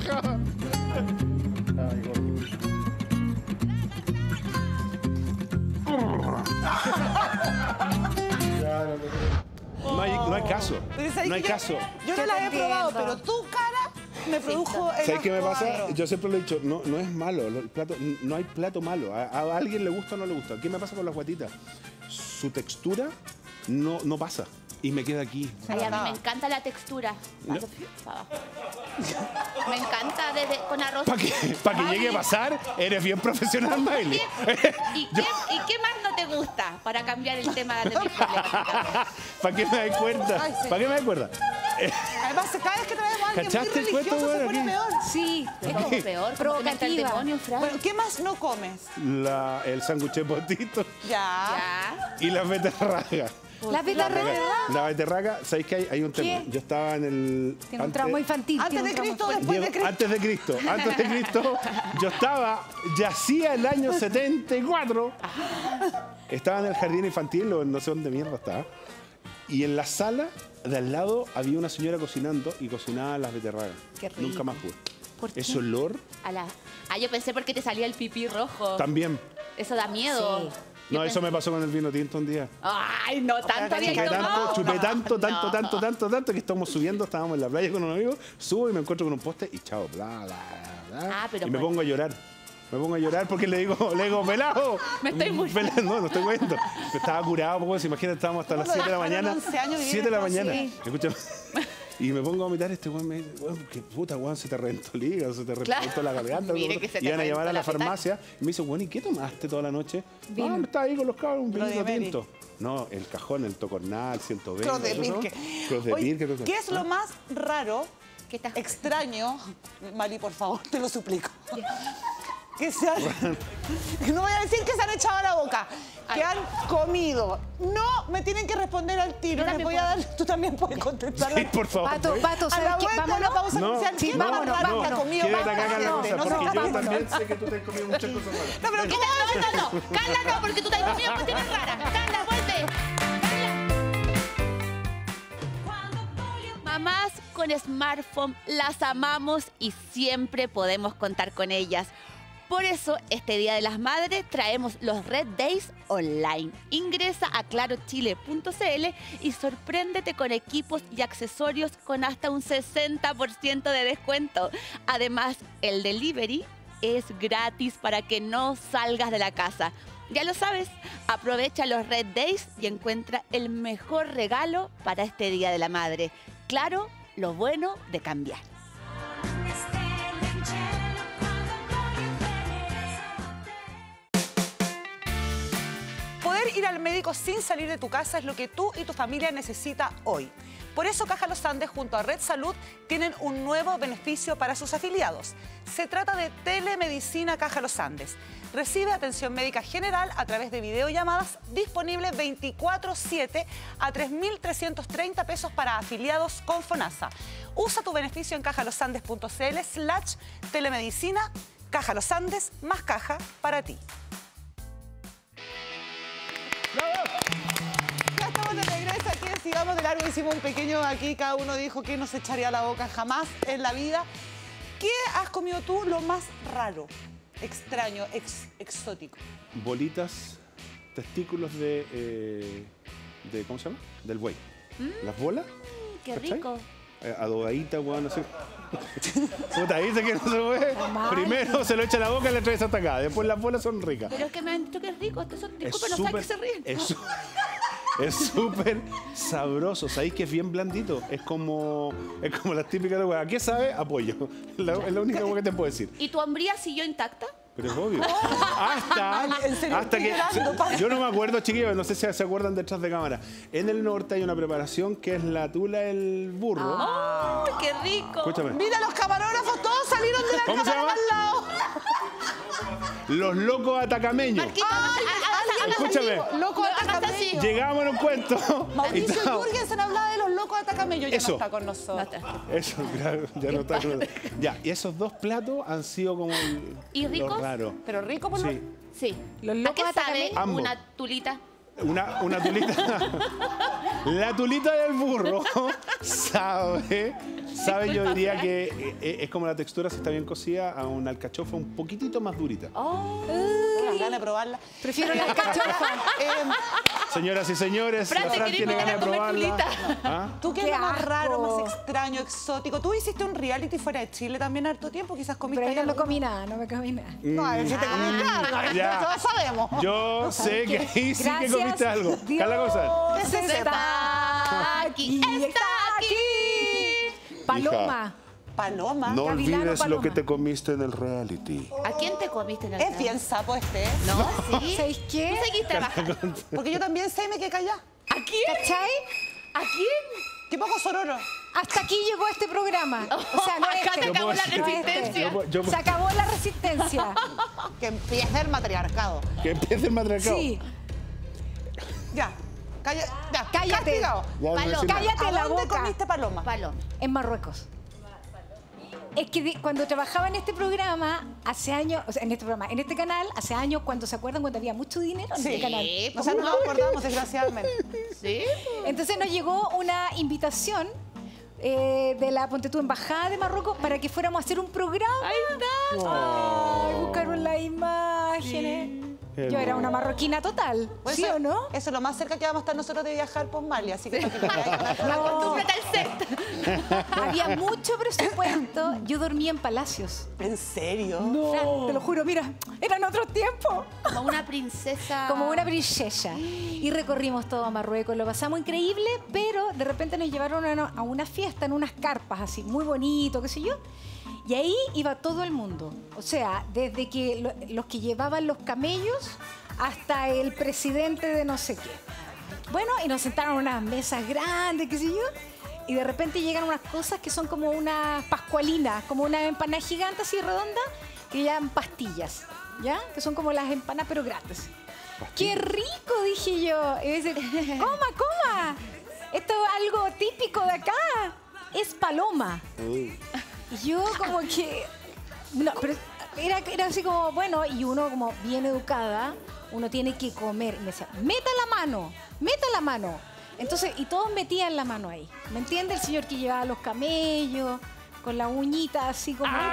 Speaker 5: raja. Ay, gordo. No hay caso. No hay caso.
Speaker 6: Yo no las he probado, pero tu cara me produjo el
Speaker 5: ¿Sabes qué me pasa?
Speaker 6: asco.
Speaker 5: Yo siempre lo he dicho, no es malo. El plato, no hay plato malo. A alguien le gusta o no le gusta. ¿Qué me pasa con las guatitas? Su textura no pasa. Y me queda aquí.
Speaker 7: Ay, a mí me encanta la textura.
Speaker 5: No.
Speaker 7: Me encanta con arroz.
Speaker 5: Para que llegue a pasar, eres bien profesional, Miley.
Speaker 7: ¿Y qué más no te gusta para cambiar el tema de mi problema?
Speaker 5: ¿Para qué me das cuenta?
Speaker 6: Ay, sí.
Speaker 5: ¿Para qué me das cuenta?
Speaker 6: Además, cada vez que traemos a alguien muy
Speaker 5: ¿Cachaste el cuento,
Speaker 6: religioso se
Speaker 5: bueno,
Speaker 6: pone
Speaker 5: aquí?
Speaker 6: peor.
Speaker 3: Sí.
Speaker 7: Es como peor.
Speaker 3: Provocativa.
Speaker 7: El demonio, Fran.
Speaker 6: Bueno, ¿qué más no comes?
Speaker 5: El sándwich de potito
Speaker 6: Ya.
Speaker 5: y las beterragas.
Speaker 3: La beterraga.
Speaker 5: La beterraga, ¿sabéis que hay un tema?
Speaker 3: ¿Qué?
Speaker 5: Yo estaba en el...
Speaker 3: Tiene un trauma infantil.
Speaker 6: Antes
Speaker 3: tiene
Speaker 6: de
Speaker 3: un trauma
Speaker 6: Cristo,
Speaker 3: infantil.
Speaker 6: después de Cristo.
Speaker 5: Antes de Cristo, yo yacía el año 74, estaba en el jardín infantil, o no sé dónde mierda estaba, y en la sala de al lado había una señora cocinando y cocinaba las beterragas.
Speaker 3: Qué rico.
Speaker 5: Nunca más pude.
Speaker 3: ¿Por qué?
Speaker 5: Ese olor
Speaker 7: Yo pensé porque te salía el pipí rojo.
Speaker 5: también.
Speaker 7: Eso da miedo.
Speaker 3: Sí.
Speaker 5: No, eso me pasó con el vino tinto un día.
Speaker 7: Ay, no, tanto había
Speaker 5: Chupé
Speaker 7: tomado.
Speaker 5: tanto que estamos subiendo, estábamos en la playa con un amigo, subo y me encuentro con un poste y chao, bla, bla, bla.
Speaker 7: Pero
Speaker 5: Y me
Speaker 7: pues-
Speaker 5: pongo a llorar. Me pongo a llorar porque le digo, pelado.
Speaker 7: Me estoy muriendo.
Speaker 5: No estoy muriendo. Estaba curado, pues, imagínate, estábamos hasta las 7 de la
Speaker 6: Fueron
Speaker 5: mañana.
Speaker 6: 11 años viviendo
Speaker 5: 7 de la
Speaker 6: en
Speaker 5: mañana.
Speaker 6: Estados
Speaker 5: Escúchame. Y me pongo a vomitar, este weón me dice, weón, qué puta, weón, se te reventó el hígado, se te reventó la garganta.
Speaker 7: Mire que se te
Speaker 5: Iban a
Speaker 7: reventó
Speaker 5: llamar a la
Speaker 7: la petaca.
Speaker 5: farmacia y me dice, weón, ¿y qué tomaste toda la noche?
Speaker 3: Vino.
Speaker 5: Ah, estaba ahí con los cabros, un
Speaker 6: Bloody
Speaker 5: vinito
Speaker 6: Mary.
Speaker 5: tinto. No, el cajón, el Tocornal, 120.
Speaker 6: Cross de
Speaker 5: ¿eso no?
Speaker 6: Pirque.
Speaker 5: Cross de
Speaker 6: Oye,
Speaker 5: Pirque, creo que-
Speaker 6: ¿qué es lo más raro,
Speaker 7: ¿Qué estás-
Speaker 6: extraño, Mari, por favor, te lo suplico? Que se han... No voy a decir que se han echado a la boca, que han comido. No me tienen que responder al tiro.
Speaker 7: Yo
Speaker 6: Les
Speaker 7: también
Speaker 6: voy a dar... Tú también puedes contestar.
Speaker 5: Sí, por favor.
Speaker 3: Pato,
Speaker 6: A
Speaker 3: ¿sabes
Speaker 6: la
Speaker 3: qué?
Speaker 6: vuelta de la
Speaker 3: Vámonos.
Speaker 6: pausa
Speaker 5: No,
Speaker 6: comercial,
Speaker 3: sí,
Speaker 6: ¿qué más
Speaker 3: vámonos,
Speaker 6: raro que ha
Speaker 3: vámonos.
Speaker 6: comido
Speaker 5: Quédate
Speaker 6: más
Speaker 5: acá,
Speaker 6: gente?
Speaker 5: Carla,
Speaker 6: No
Speaker 5: porque
Speaker 6: se
Speaker 5: yo
Speaker 6: escapen.
Speaker 5: también sé que tú te has comido muchas cosas malas.
Speaker 6: No, pero
Speaker 7: ¿Qué
Speaker 6: ¿qué
Speaker 7: tal? No. Carla, no, porque tú te has comido cuestiones raras. Carla, vuelve. Mamás con smartphone las amamos y siempre podemos contar con ellas. Por eso, este Día de las Madres traemos los Red Days online. Ingresa a clarochile.cl y sorpréndete con equipos y accesorios con hasta un 60% de descuento. Además, el delivery es gratis para que no salgas de la casa. Ya lo sabes, aprovecha los Red Days y encuentra el mejor regalo para este Día de la Madre. Claro, lo bueno de cambiar.
Speaker 6: Poder ir al médico sin salir de tu casa es lo que tú y tu familia necesita hoy. Por eso Caja Los Andes junto a Red Salud tienen un nuevo beneficio para sus afiliados. Se trata de Telemedicina Caja Los Andes. Recibe atención médica general a través de videollamadas disponible 24/7 a 3.330 pesos para afiliados con FONASA. Usa tu beneficio en cajalosAndes.cl/telemedicina. Caja Los Andes, más caja para ti. Ya estamos de regreso aquí, sigamos de largo, hicimos un pequeño aquí, cada uno dijo que no se echaría a la boca jamás en la vida. ¿Qué has comido tú lo más raro, extraño, exótico?
Speaker 5: Bolitas, testículos de ¿cómo se llama? Del buey. Las bolas.
Speaker 7: ¡Qué
Speaker 5: ¿cachai?
Speaker 7: rico!
Speaker 5: Adobadita, weón, no sé. Puta, dice que no se puede. Primero se lo echa a la boca y le traes hasta acá. Después las bolas son ricas.
Speaker 7: Pero es que me han dicho que es rico. Disculpe,
Speaker 5: Es
Speaker 7: no saben que se ríen.
Speaker 5: Es súper sabroso. ¿Sabéis que es bien blandito? Es como las típicas de hueá. ¿Qué sabe? Apoyo. Es la única hueá que te puedo decir.
Speaker 7: ¿Y tu hombría siguió intacta?
Speaker 5: Pero es obvio. Hasta que... Yo no me acuerdo, chiquillos, no sé si se acuerdan detrás de cámara. En el norte hay una preparación que es la tula del burro.
Speaker 7: ¡Ay, qué rico!
Speaker 5: Escúchame.
Speaker 6: Mira, los camarógrafos todos salieron de la
Speaker 5: ¿Cómo se
Speaker 6: cámara
Speaker 5: llama?
Speaker 6: al lado.
Speaker 5: Los locos atacameños.
Speaker 7: Marquito,
Speaker 5: Escúchame.
Speaker 6: Loco Atacameño.
Speaker 5: Llegamos en un cuento.
Speaker 6: Mauricio
Speaker 5: y estábamos-
Speaker 6: Jürgensen hablaba de los locos Atacameños. Ya
Speaker 5: Eso.
Speaker 6: no está con nosotros.
Speaker 5: Eso, claro, ya no está. Ya, y esos dos platos han sido como
Speaker 7: ¿Y
Speaker 5: lo
Speaker 7: ricos?
Speaker 5: raro.
Speaker 6: Pero rico por
Speaker 5: Sí.
Speaker 7: Sí.
Speaker 3: Los
Speaker 7: ¿A
Speaker 3: locos
Speaker 7: qué sabe
Speaker 3: atacameños.
Speaker 5: Ambos.
Speaker 7: una tulita?
Speaker 5: Una tulita. La tulita del burro sabe ¿Sabes? Yo diría que es como la textura, si está bien cocida, a una alcachofa un poquitito más durita.
Speaker 6: Unas ganas de probarla.
Speaker 3: Prefiero la alcachofa.
Speaker 5: Señoras y señores,
Speaker 7: Fran,
Speaker 5: la
Speaker 7: te
Speaker 5: Fran
Speaker 7: quería
Speaker 5: tiene
Speaker 7: invitar
Speaker 5: ganas de
Speaker 7: a comer
Speaker 5: probarla.
Speaker 7: tulita.
Speaker 5: ¿Ah?
Speaker 6: ¿Tú qué
Speaker 3: ¡Qué
Speaker 6: es lo más
Speaker 3: asco!
Speaker 6: raro, más extraño, exótico? Tú hiciste un reality fuera de Chile también harto tiempo, quizás comiste
Speaker 3: Pero ahí no me
Speaker 6: algo.
Speaker 3: comí nada, no me comí nada.
Speaker 6: No, a ver si te comiste algo,
Speaker 5: Ya.
Speaker 6: todos sabemos.
Speaker 5: Yo sé que ahí sí que
Speaker 3: Gracias,
Speaker 5: comiste algo.
Speaker 3: Dios.
Speaker 5: Carla González.
Speaker 3: Está aquí, está aquí. Paloma.
Speaker 6: Paloma.
Speaker 9: No
Speaker 3: Gavilano
Speaker 9: olvides lo
Speaker 3: Paloma.
Speaker 9: que te comiste en el reality.
Speaker 7: ¿A quién te comiste en el
Speaker 6: Es bien sapo este, ¿eh?
Speaker 7: No, sí.
Speaker 3: ¿Sabéis qué?
Speaker 7: ¿Tú seguiste trabajando?
Speaker 6: Porque yo también sé y me quedé callada.
Speaker 7: ¿A quién?
Speaker 3: ¿Cachai?
Speaker 7: ¿A quién?
Speaker 6: Qué poco sororo.
Speaker 3: Hasta aquí llegó este programa. O sea, no
Speaker 7: Acá
Speaker 3: este.
Speaker 7: te acabó la
Speaker 3: No este.
Speaker 7: resistencia.
Speaker 3: Se acabó la resistencia.
Speaker 6: Que empiece el matriarcado.
Speaker 5: Que empiece el matriarcado.
Speaker 3: Sí.
Speaker 6: Ya. Ya.
Speaker 3: Cállate.
Speaker 6: Castigado.
Speaker 5: Ya no
Speaker 7: Paloma.
Speaker 5: decimos nada.
Speaker 3: Cállate
Speaker 6: ¿A
Speaker 3: la
Speaker 6: dónde
Speaker 3: boca.
Speaker 6: comiste paloma?
Speaker 7: Paloma.
Speaker 3: En Marruecos. Es que cuando trabajaba en este programa, hace años, o sea, en este programa, en este canal, hace años, cuando se acuerdan, cuando había mucho dinero en este canal.
Speaker 6: O sea, no nos acordamos, desgraciadamente.
Speaker 7: ¿Sí?
Speaker 3: Entonces nos llegó una invitación de la Ponte tú Embajada de Marruecos para que fuéramos a hacer un programa.
Speaker 7: Ahí está.
Speaker 3: Ay, buscaron las imágenes. Yo era una marroquina total,
Speaker 6: Pues
Speaker 3: ¿sí o no?
Speaker 6: Eso es lo más cerca que vamos a estar nosotros de viajar por Mali, así que para que te vayas.
Speaker 7: Acostúmbrate al set.
Speaker 3: Había mucho presupuesto. Yo dormía en palacios.
Speaker 6: ¿En serio?
Speaker 3: Fran, te lo juro, mira, eran otros tiempos.
Speaker 7: Como una princesa.
Speaker 3: Como una princesa. Y recorrimos todo Marruecos, lo pasamos increíble, pero de repente nos llevaron a una fiesta en unas carpas así, muy bonito, qué sé yo. Y ahí iba todo el mundo. O sea, desde que los que llevaban los camellos hasta el presidente de no sé qué. Bueno, y nos sentaron en unas mesas grandes, qué sé yo. Y de repente llegan unas cosas que son como unas pascualinas, como una empanada gigante así redonda, que llaman pastillas, ¿ya? Que son como las empanadas pero grandes. ¡Qué rico! Dije yo. Y dice, coma. Esto es algo típico de acá. Es paloma. Y yo como que... No, pero era así como, bueno, y uno como bien educada, uno tiene que comer. Y me decía, meta la mano. Entonces, y todos metían la mano ahí. ¿Me entiende? El señor que llevaba los camellos, con la uñita así como...
Speaker 6: Muy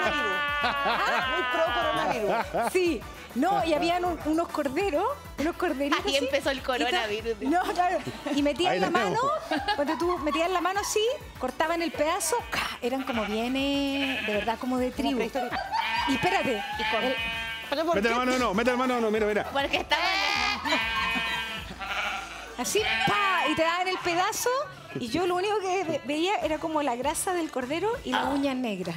Speaker 6: pro coronavirus.
Speaker 3: Sí. No, y habían unos corderos, unos corderitos.
Speaker 7: Ahí
Speaker 3: así,
Speaker 7: empezó el coronavirus.
Speaker 3: No, claro. Y metían
Speaker 5: Ahí
Speaker 3: la
Speaker 5: tenemos.
Speaker 3: mano, cuando tú metías la mano así, cortaban el pedazo, ¡ca! Eran como bienes, de verdad, como de tribu. Y espérate.
Speaker 5: Mete la mano, no, mira.
Speaker 7: Porque estaba...
Speaker 3: Así, ¡pa! Y te daban el pedazo. Y yo lo único que veía era como la grasa del cordero y la uña negra.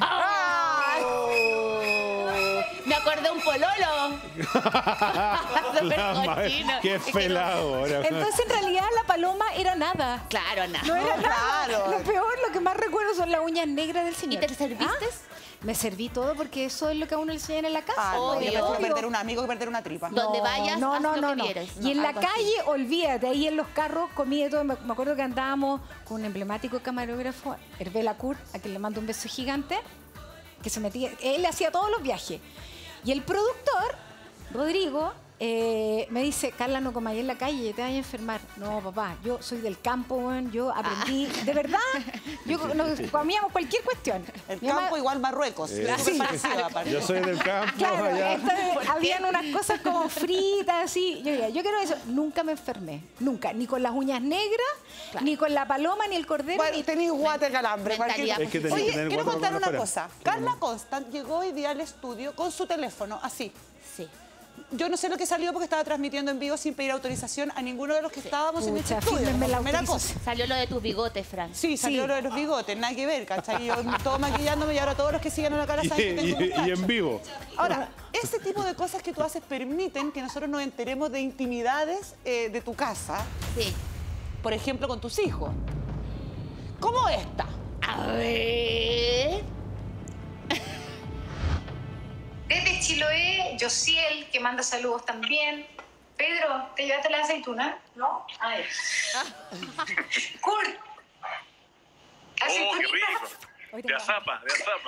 Speaker 7: Me acordé un pololo. Súper cochino.
Speaker 5: Qué
Speaker 7: Es que
Speaker 5: pelado ahora.
Speaker 3: Entonces, en realidad, la paloma era nada.
Speaker 7: Claro, nada.
Speaker 3: No era nada.
Speaker 6: claro.
Speaker 3: Lo peor, lo que más recuerdo son las uñas negras del
Speaker 7: ¿Y
Speaker 3: señor.
Speaker 7: te serviste?
Speaker 3: Me serví todo porque eso es lo que a uno le enseñan en la casa.
Speaker 6: Ah, no,
Speaker 7: Obvio.
Speaker 6: yo prefiero perder un amigo que perder una tripa.
Speaker 7: Donde vayas,
Speaker 3: no,
Speaker 7: haz
Speaker 3: no,
Speaker 7: lo
Speaker 3: no,
Speaker 7: que
Speaker 3: no.
Speaker 7: vieres.
Speaker 3: Y en la
Speaker 7: Algo así.
Speaker 3: calle, olvídate, ahí en los carros comí de todo. Me acuerdo que andábamos con un emblemático camarógrafo, Hervé Lacour, a quien le mando un beso gigante, que se metía, él hacía todos los viajes. Y el productor, Rodrigo, me dice, Carla, no comáis en la calle, te vas a enfermar. No, papá, yo soy del campo, weón, yo aprendí, de verdad, nos comíamos cualquier cuestión.
Speaker 6: El
Speaker 3: Mi
Speaker 6: campo
Speaker 3: mamá-
Speaker 6: igual Marruecos. Súper
Speaker 3: Sí.
Speaker 6: parecido, aparte.
Speaker 5: Yo soy del campo
Speaker 3: Claro,
Speaker 5: allá.
Speaker 3: entonces, habían unas cosas como fritas, así. Yo diría, yo quiero eso. Nunca me enfermé, nunca. Ni con las uñas negras, ni con la paloma, ni el cordero.
Speaker 6: Bueno,
Speaker 3: ni...
Speaker 6: tenéis guate calambre.
Speaker 7: Mentalidad
Speaker 6: cualquier-
Speaker 5: Es que tenés que
Speaker 6: Oye,
Speaker 5: tener
Speaker 6: quiero
Speaker 5: guata
Speaker 6: contar
Speaker 5: para
Speaker 6: una
Speaker 5: afuera.
Speaker 6: cosa. Carla Constant llegó hoy día al estudio con su teléfono, así.
Speaker 7: Sí.
Speaker 6: Yo no sé lo que salió porque estaba transmitiendo en vivo sin pedir autorización a ninguno de los que estábamos en este
Speaker 3: Pucha,
Speaker 6: estudio.
Speaker 3: fírmenme la
Speaker 6: Primera
Speaker 3: autorización.
Speaker 6: cosa.
Speaker 7: Salió lo de tus bigotes, Fran.
Speaker 6: Sí, salió
Speaker 3: Sí.
Speaker 6: lo de los bigotes, nada que ver, ¿cachai? Yo todo maquillándome y ahora todos los que siguen a la cara saben que tengo un
Speaker 5: Y
Speaker 6: cacho.
Speaker 5: en vivo.
Speaker 6: Ahora, este tipo de cosas que tú haces permiten que nosotros nos enteremos de intimidades de tu casa,
Speaker 7: Sí.
Speaker 6: por ejemplo, con tus hijos. ¿Cómo esta?
Speaker 7: A ver...
Speaker 2: Desde Chiloé, Josiel, que manda saludos también. Pedro, ¿te llevaste la aceituna? ¿No? Ay. Kurt.
Speaker 10: ¡Oh, qué
Speaker 2: aceitunitas.
Speaker 10: rico! De azapa.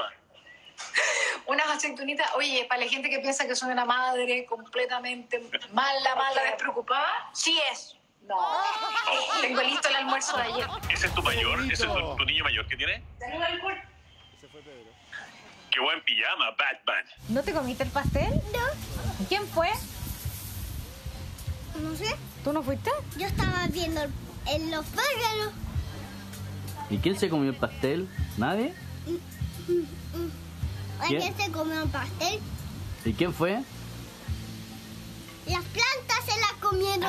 Speaker 2: Unas aceitunitas. Oye, para la gente que piensa que soy una madre completamente mala, despreocupada, sí es. No. Tengo listo el almuerzo.
Speaker 4: almuerzo de ayer.
Speaker 10: ¿Ese es tu mayor? ¿Ese es tu niño mayor que tiene?
Speaker 5: Ese fue Pedro.
Speaker 10: Qué buen pijama, Batman.
Speaker 3: ¿No te comiste el pastel?
Speaker 11: No,
Speaker 3: ¿Quién fue?
Speaker 11: no sé.
Speaker 3: ¿Tú no fuiste?
Speaker 11: Yo estaba viendo en los pájaros.
Speaker 12: ¿Y quién se comió el pastel? ¿Nadie?
Speaker 11: ¿Alguien se comió un pastel?
Speaker 12: ¿Y quién fue?
Speaker 11: Las plantas se las comieron.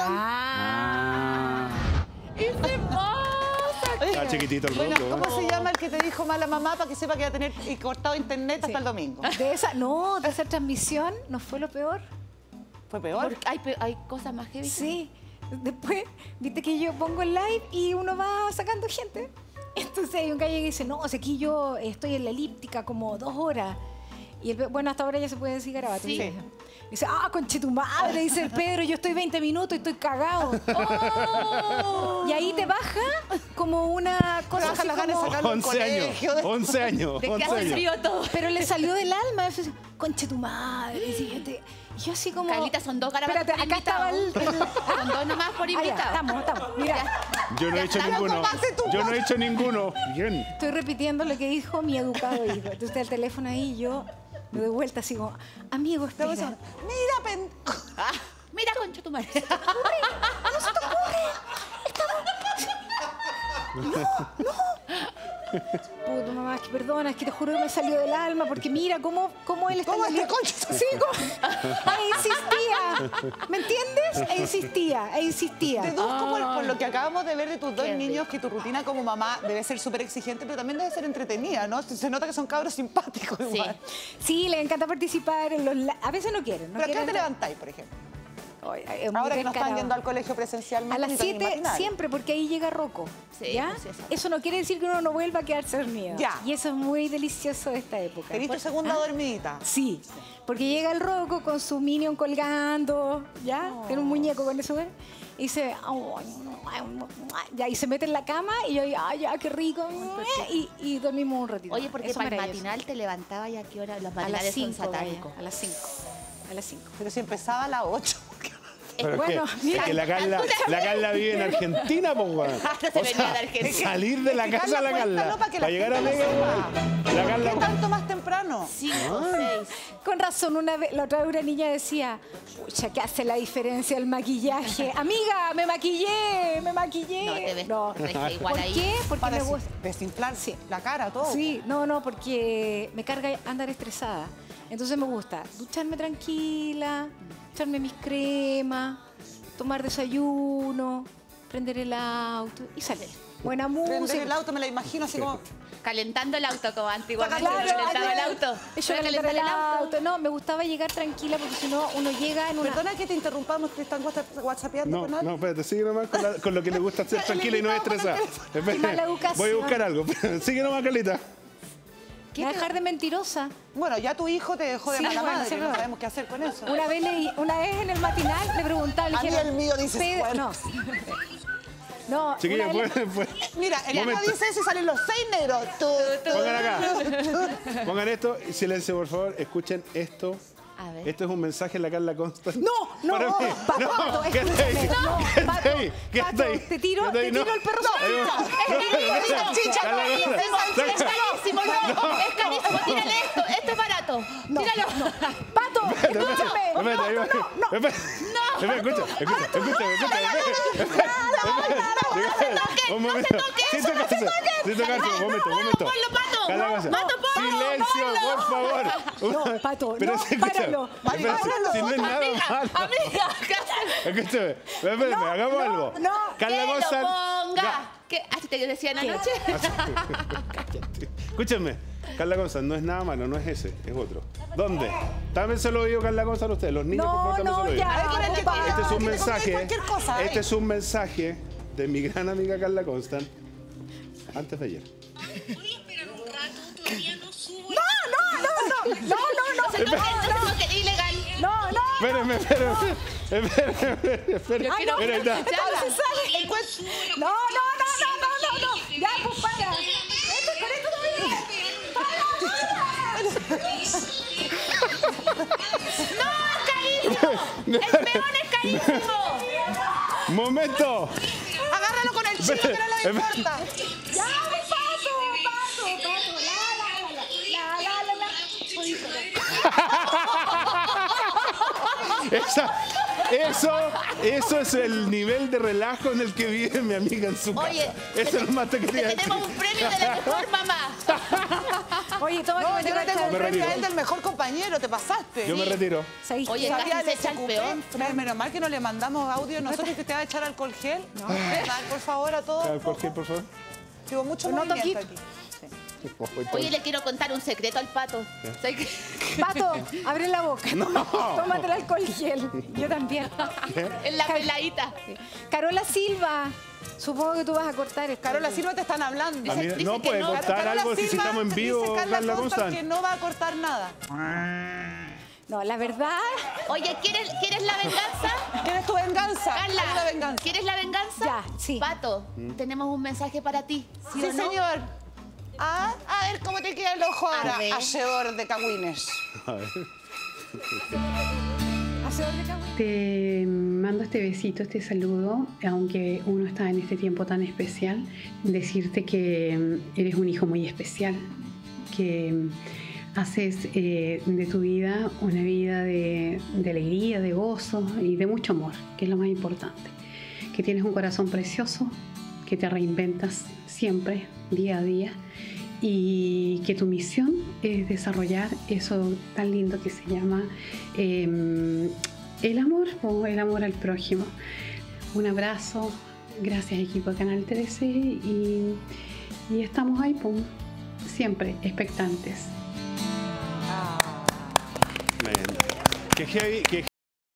Speaker 7: ¿Qué se pasa?
Speaker 5: Está chiquitito el
Speaker 6: Bueno,
Speaker 5: roco.
Speaker 6: ¿cómo se llama el que te dijo mala mamá para que sepa que va a tener cortado internet hasta el domingo?
Speaker 3: De esa transmisión no fue lo peor.
Speaker 6: ¿Fue peor?
Speaker 7: Porque hay cosas más heavy.
Speaker 3: Sí. Después, viste que yo pongo el live y uno va sacando gente. Entonces hay un gallo que dice, no, o sea, aquí yo estoy en la elíptica como 2 horas. Y bueno, hasta ahora ya se puede decir garabato.
Speaker 7: Sí.
Speaker 3: Dice, conche tu madre, dice el Pedro, yo estoy 20 minutos y estoy cagado. Y ahí te baja como una cosa así
Speaker 6: las ganas de
Speaker 3: como...
Speaker 6: sacarlo del
Speaker 5: 11 años.
Speaker 6: colegio.
Speaker 5: 11 años.
Speaker 7: Te
Speaker 5: 11
Speaker 7: quedas
Speaker 5: años.
Speaker 7: frío todo.
Speaker 3: Pero le salió del alma, eso, conche tu madre. Y yo así como...
Speaker 7: Carlita, son 2 garabatos.
Speaker 3: Espérate,
Speaker 7: por
Speaker 3: acá estaba
Speaker 7: invitado. Son 2 nomás por
Speaker 3: ya,
Speaker 7: invitado.
Speaker 3: estamos. Mira,
Speaker 5: Yo no he hecho ninguno. Yo no he hecho ninguno. Bien.
Speaker 3: estoy repitiendo lo que dijo mi educado hijo. Entonces el teléfono ahí y yo me doy vuelta así como, amigo, espera.
Speaker 6: Mira,
Speaker 7: Mira, concha tu madre.
Speaker 3: Puto mamá, es que perdona, es que te juro que me salió del alma, porque mira cómo él está...
Speaker 6: ¿Cómo
Speaker 3: en la
Speaker 6: este concha?
Speaker 3: Sí, insistía. ¿Me entiendes? E insistía.
Speaker 6: Deduzco por lo que acabamos de ver de tus 2 niños que tu rutina como mamá debe ser súper exigente, pero también debe ser entretenida, ¿no? Se nota que son cabros simpáticos igual.
Speaker 3: Sí, les encanta participar en los... A veces no quieren.
Speaker 6: ¿Pero a qué hora te levantáis, por ejemplo? Ahora que no están yendo al colegio presencialmente.
Speaker 3: A las
Speaker 6: ni tan
Speaker 3: 7
Speaker 6: imaginario.
Speaker 3: siempre, porque ahí llega Rocco.
Speaker 7: Sí,
Speaker 3: ¿ya?
Speaker 7: pues eso.
Speaker 3: Eso no quiere decir que uno no vuelva a quedarse dormido.
Speaker 6: Ya.
Speaker 3: Y eso es muy delicioso de esta época.
Speaker 6: ¿Tenís tu segunda dormidita?
Speaker 3: Sí, porque llega el Rocco con su Minion colgando, ¿ya? Tiene un muñeco con eso, ¿eh? Y dice, ya, y se mete en la cama y yo, ya, qué rico. Y dormimos un ratito.
Speaker 7: Oye, porque
Speaker 3: Eso
Speaker 7: para el
Speaker 3: maravilloso.
Speaker 7: matinal te levantabas y a qué hora los
Speaker 3: A las
Speaker 7: matinales
Speaker 3: 5.
Speaker 7: son satánicos.
Speaker 3: A las 5. A las 5.
Speaker 6: Pero si empezaba a las 8.
Speaker 5: Pero
Speaker 3: bueno,
Speaker 5: es
Speaker 3: mira.
Speaker 5: que la Carla vive en Argentina, pues, weón.
Speaker 7: Se venía de Argentina.
Speaker 5: Salir de la casa la Carla. Para llegar a Mega, weón. La Carla.
Speaker 6: ¿Qué tanto más temprano?
Speaker 7: 5 o 6.
Speaker 3: Con razón, la otra vez una niña decía, pucha, ¿qué hace la diferencia el maquillaje? Amiga, me maquillé.
Speaker 7: No, te ves igual
Speaker 3: ¿Por
Speaker 7: ahí.
Speaker 3: qué? Porque
Speaker 6: Para
Speaker 3: me gusta.
Speaker 6: desinflar la cara, todo.
Speaker 3: Sí, no, porque me carga andar estresada. Entonces me gusta ducharme tranquila, echarme mis cremas, tomar desayuno, prender el auto y salir. Buena
Speaker 6: Prender
Speaker 3: música.
Speaker 6: el auto me la imagino así como...
Speaker 7: Calentando el auto como antiguamente.
Speaker 3: Claro,
Speaker 7: Calentaba el auto.
Speaker 3: Yo
Speaker 7: Para
Speaker 3: calentar
Speaker 7: calentar
Speaker 3: el auto. No, me gustaba llegar tranquila porque si no uno llega en una...
Speaker 6: Perdona que te interrumpamos, que están whatsappeando.
Speaker 5: No, espérate, sigue nomás con lo que le gusta hacer tranquila y no estresada.
Speaker 3: Y mala educación.
Speaker 5: Voy a buscar algo. Sigue nomás, Carlita.
Speaker 3: ¿Qué? Dejar de mentirosa.
Speaker 6: Bueno, ya tu hijo te dejó de
Speaker 3: Sí,
Speaker 6: mala
Speaker 3: bueno,
Speaker 6: madre,
Speaker 3: sí,
Speaker 6: no
Speaker 3: verdad.
Speaker 6: sabemos qué hacer con eso.
Speaker 3: Una vez en el matinal le preguntaba, le
Speaker 6: A mí
Speaker 3: dijeron,
Speaker 6: el mío dice
Speaker 3: "Pedro",
Speaker 6: bueno.
Speaker 3: no,
Speaker 5: Chiquilla,
Speaker 3: una vez
Speaker 5: pues.
Speaker 6: Mira, el mío
Speaker 5: Momento.
Speaker 6: dice eso y salen los 6 negros.
Speaker 5: Pongan acá. Pongan esto y silencio, por favor. Escuchen esto.
Speaker 7: A ver.
Speaker 5: Esto es un mensaje en la Carla Constant.
Speaker 3: No,
Speaker 5: Para mí.
Speaker 3: Pato,
Speaker 5: ¿Qué está ahí?
Speaker 3: escúchame, no,
Speaker 5: ¿Qué está
Speaker 3: Pato,
Speaker 5: ahí? ¿Qué está ahí?
Speaker 3: te tiro
Speaker 5: ¿Qué está ahí?
Speaker 3: el perro salchicha.
Speaker 5: Carla Constant.
Speaker 7: Es carísimo, no. Es carísimo. Tírale esto. Esto es barato. Tíralo.
Speaker 3: Pato, escúchame.
Speaker 5: Un momento. Sin tocarse. Un momento. Carla Constant. Silencio, por favor.
Speaker 3: No, Pato,
Speaker 5: Pero
Speaker 3: no,
Speaker 5: escúchame.
Speaker 3: páralo.
Speaker 5: Espérate, si no es nada malo.
Speaker 7: Amiga,
Speaker 5: Escúchame, espérame, hagamos algo.
Speaker 3: no,
Speaker 5: Carla
Speaker 7: que lo
Speaker 5: Constant.
Speaker 7: ponga. ¿Qué? Así te decían anoche.
Speaker 5: Escúchenme, Carla Constant, no es nada malo, no es ese, es otro. ¿Dónde? También se lo digo Carla Constant a ustedes, los niños, por favor, también se lo digo.
Speaker 3: ya.
Speaker 5: Este es un
Speaker 6: que te
Speaker 5: mensaje,
Speaker 6: cualquier cosa,
Speaker 5: este es un mensaje de mi gran amiga Carla Constant antes de ayer.
Speaker 7: No. Ilegal.
Speaker 3: No.
Speaker 5: Espérenme.
Speaker 7: Yo quiero-
Speaker 5: Mira, ahí está.
Speaker 3: No. Ya, pues para. Con esto
Speaker 7: El peón es carísimo.
Speaker 5: Momento.
Speaker 6: Agarra Déjalo con el chino que no le importa.
Speaker 3: ¡Ya, pato!
Speaker 5: Eso es el nivel de relajo en el que vive mi amiga en su casa.
Speaker 7: Oye,
Speaker 5: eso es lo más que quería decir.
Speaker 7: tenemos un premio de la mejor mamá.
Speaker 3: Oye, toma
Speaker 6: No, yo le tengo un
Speaker 5: Me
Speaker 6: premio
Speaker 5: retiro.
Speaker 6: a él del mejor compañero, te pasaste.
Speaker 5: Yo me retiro.
Speaker 7: Oye,
Speaker 6: Sabía
Speaker 7: casi
Speaker 6: de
Speaker 7: se echa el peor.
Speaker 6: Menos mal que no le mandamos audio nosotros que te va a echar alcohol gel. No. Por favor, a todos.
Speaker 5: ¿Alcohol gel, por favor?
Speaker 6: Digo, mucho
Speaker 3: No,
Speaker 6: movimiento aquí.
Speaker 7: Oye, le quiero contar un secreto al Pato. ¿Sabes qué?
Speaker 3: Pato, abre la boca.
Speaker 5: No.
Speaker 3: Tómate el alcohol gel. Yo también.
Speaker 7: En la peladita.
Speaker 3: Carola Silva. Supongo que tú vas a cortar esto.
Speaker 6: Carola Silva te están hablando.
Speaker 5: A mí
Speaker 7: Dice
Speaker 5: no
Speaker 7: que
Speaker 5: puede
Speaker 7: no.
Speaker 5: contar
Speaker 6: Carola
Speaker 5: algo si
Speaker 6: Silva
Speaker 5: estamos en
Speaker 6: dice
Speaker 5: vivo,
Speaker 6: Carla
Speaker 5: Carla
Speaker 6: Constant,
Speaker 5: Constant.
Speaker 6: que no va a cortar nada.
Speaker 3: No, la verdad.
Speaker 7: Oye, ¿quieres la venganza?
Speaker 6: ¿Quieres tu venganza?
Speaker 7: Carla,
Speaker 6: Hay una venganza.
Speaker 7: ¿quieres la venganza?
Speaker 3: Ya, sí.
Speaker 7: Pato, tenemos un mensaje para ti. ¿Sí,
Speaker 6: Sí,
Speaker 7: o no?
Speaker 6: señor. A ver cómo te queda el ojo ahora,
Speaker 7: A ver.
Speaker 6: hacedor de cagüines.
Speaker 5: A ver.
Speaker 13: Te mando este besito, este saludo, aunque uno está en este tiempo tan especial, decirte que eres un hijo muy especial, que haces de tu vida una vida de alegría, de gozo y de mucho amor, que es lo más importante, que tienes un corazón precioso, que te reinventas siempre, día a día, y que tu misión es desarrollar eso tan lindo que se llama el amor o el amor al prójimo. Un abrazo, gracias equipo de Canal 13 y estamos ahí, pum, siempre expectantes.
Speaker 5: Que heavy, que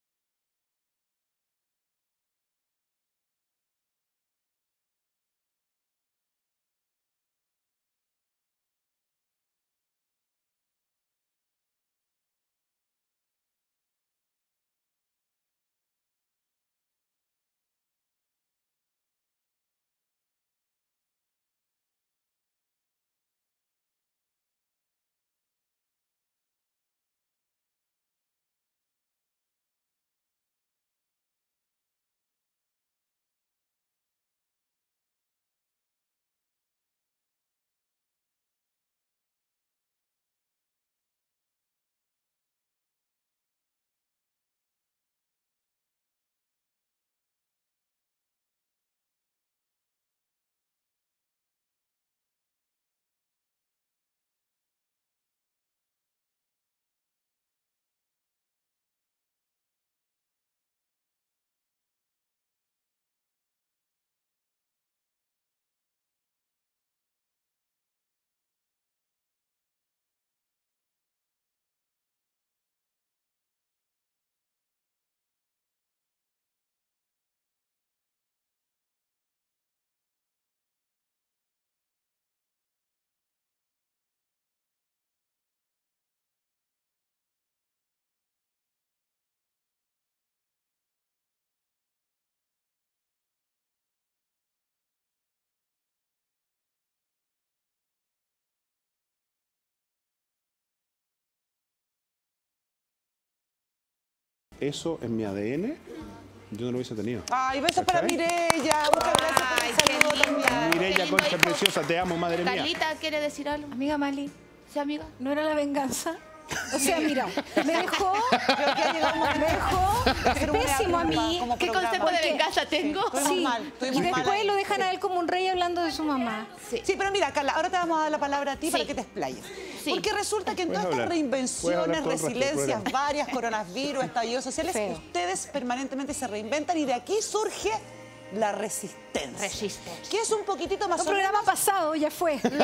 Speaker 5: eso es mi ADN, yo no lo hubiese tenido.
Speaker 6: Ay, besos para
Speaker 5: ¿Cachai?
Speaker 6: Mireya. Muchas gracias por el saludo también.
Speaker 5: Mireya, concha preciosa, te amo, madre mía.
Speaker 7: Carlita, ¿quiere decir algo?
Speaker 3: Amiga Mali,
Speaker 7: ¿Sí, amiga?
Speaker 3: ¿no era la venganza? O sea, mira, me dejó
Speaker 6: Creo que ha llegado un momento hacer una
Speaker 3: pésimo a
Speaker 6: rumba
Speaker 3: mí.
Speaker 6: como
Speaker 7: ¿Qué
Speaker 6: programa.
Speaker 7: concepto de venganza tengo?
Speaker 6: Estuvimos
Speaker 3: Sí,
Speaker 6: mal,
Speaker 3: y
Speaker 6: estuvimos mal
Speaker 3: después
Speaker 6: ahí.
Speaker 3: lo dejan a él como un rey hablando de su mamá.
Speaker 6: Sí, pero mira, Carla, ahora te vamos a dar la palabra a ti para que te explayes.
Speaker 7: Sí.
Speaker 6: Porque resulta que en
Speaker 5: Puedes
Speaker 6: todas estas
Speaker 5: hablar. Puedes
Speaker 6: reinvenciones,
Speaker 5: hablar todo el resto del
Speaker 6: resiliencias
Speaker 5: programa.
Speaker 6: varias, coronavirus, estallidos sociales,
Speaker 3: Feo.
Speaker 6: ustedes permanentemente se reinventan y de aquí surge la resistencia. Que es un poquitito más
Speaker 3: El programa pasado ya fue.
Speaker 7: Era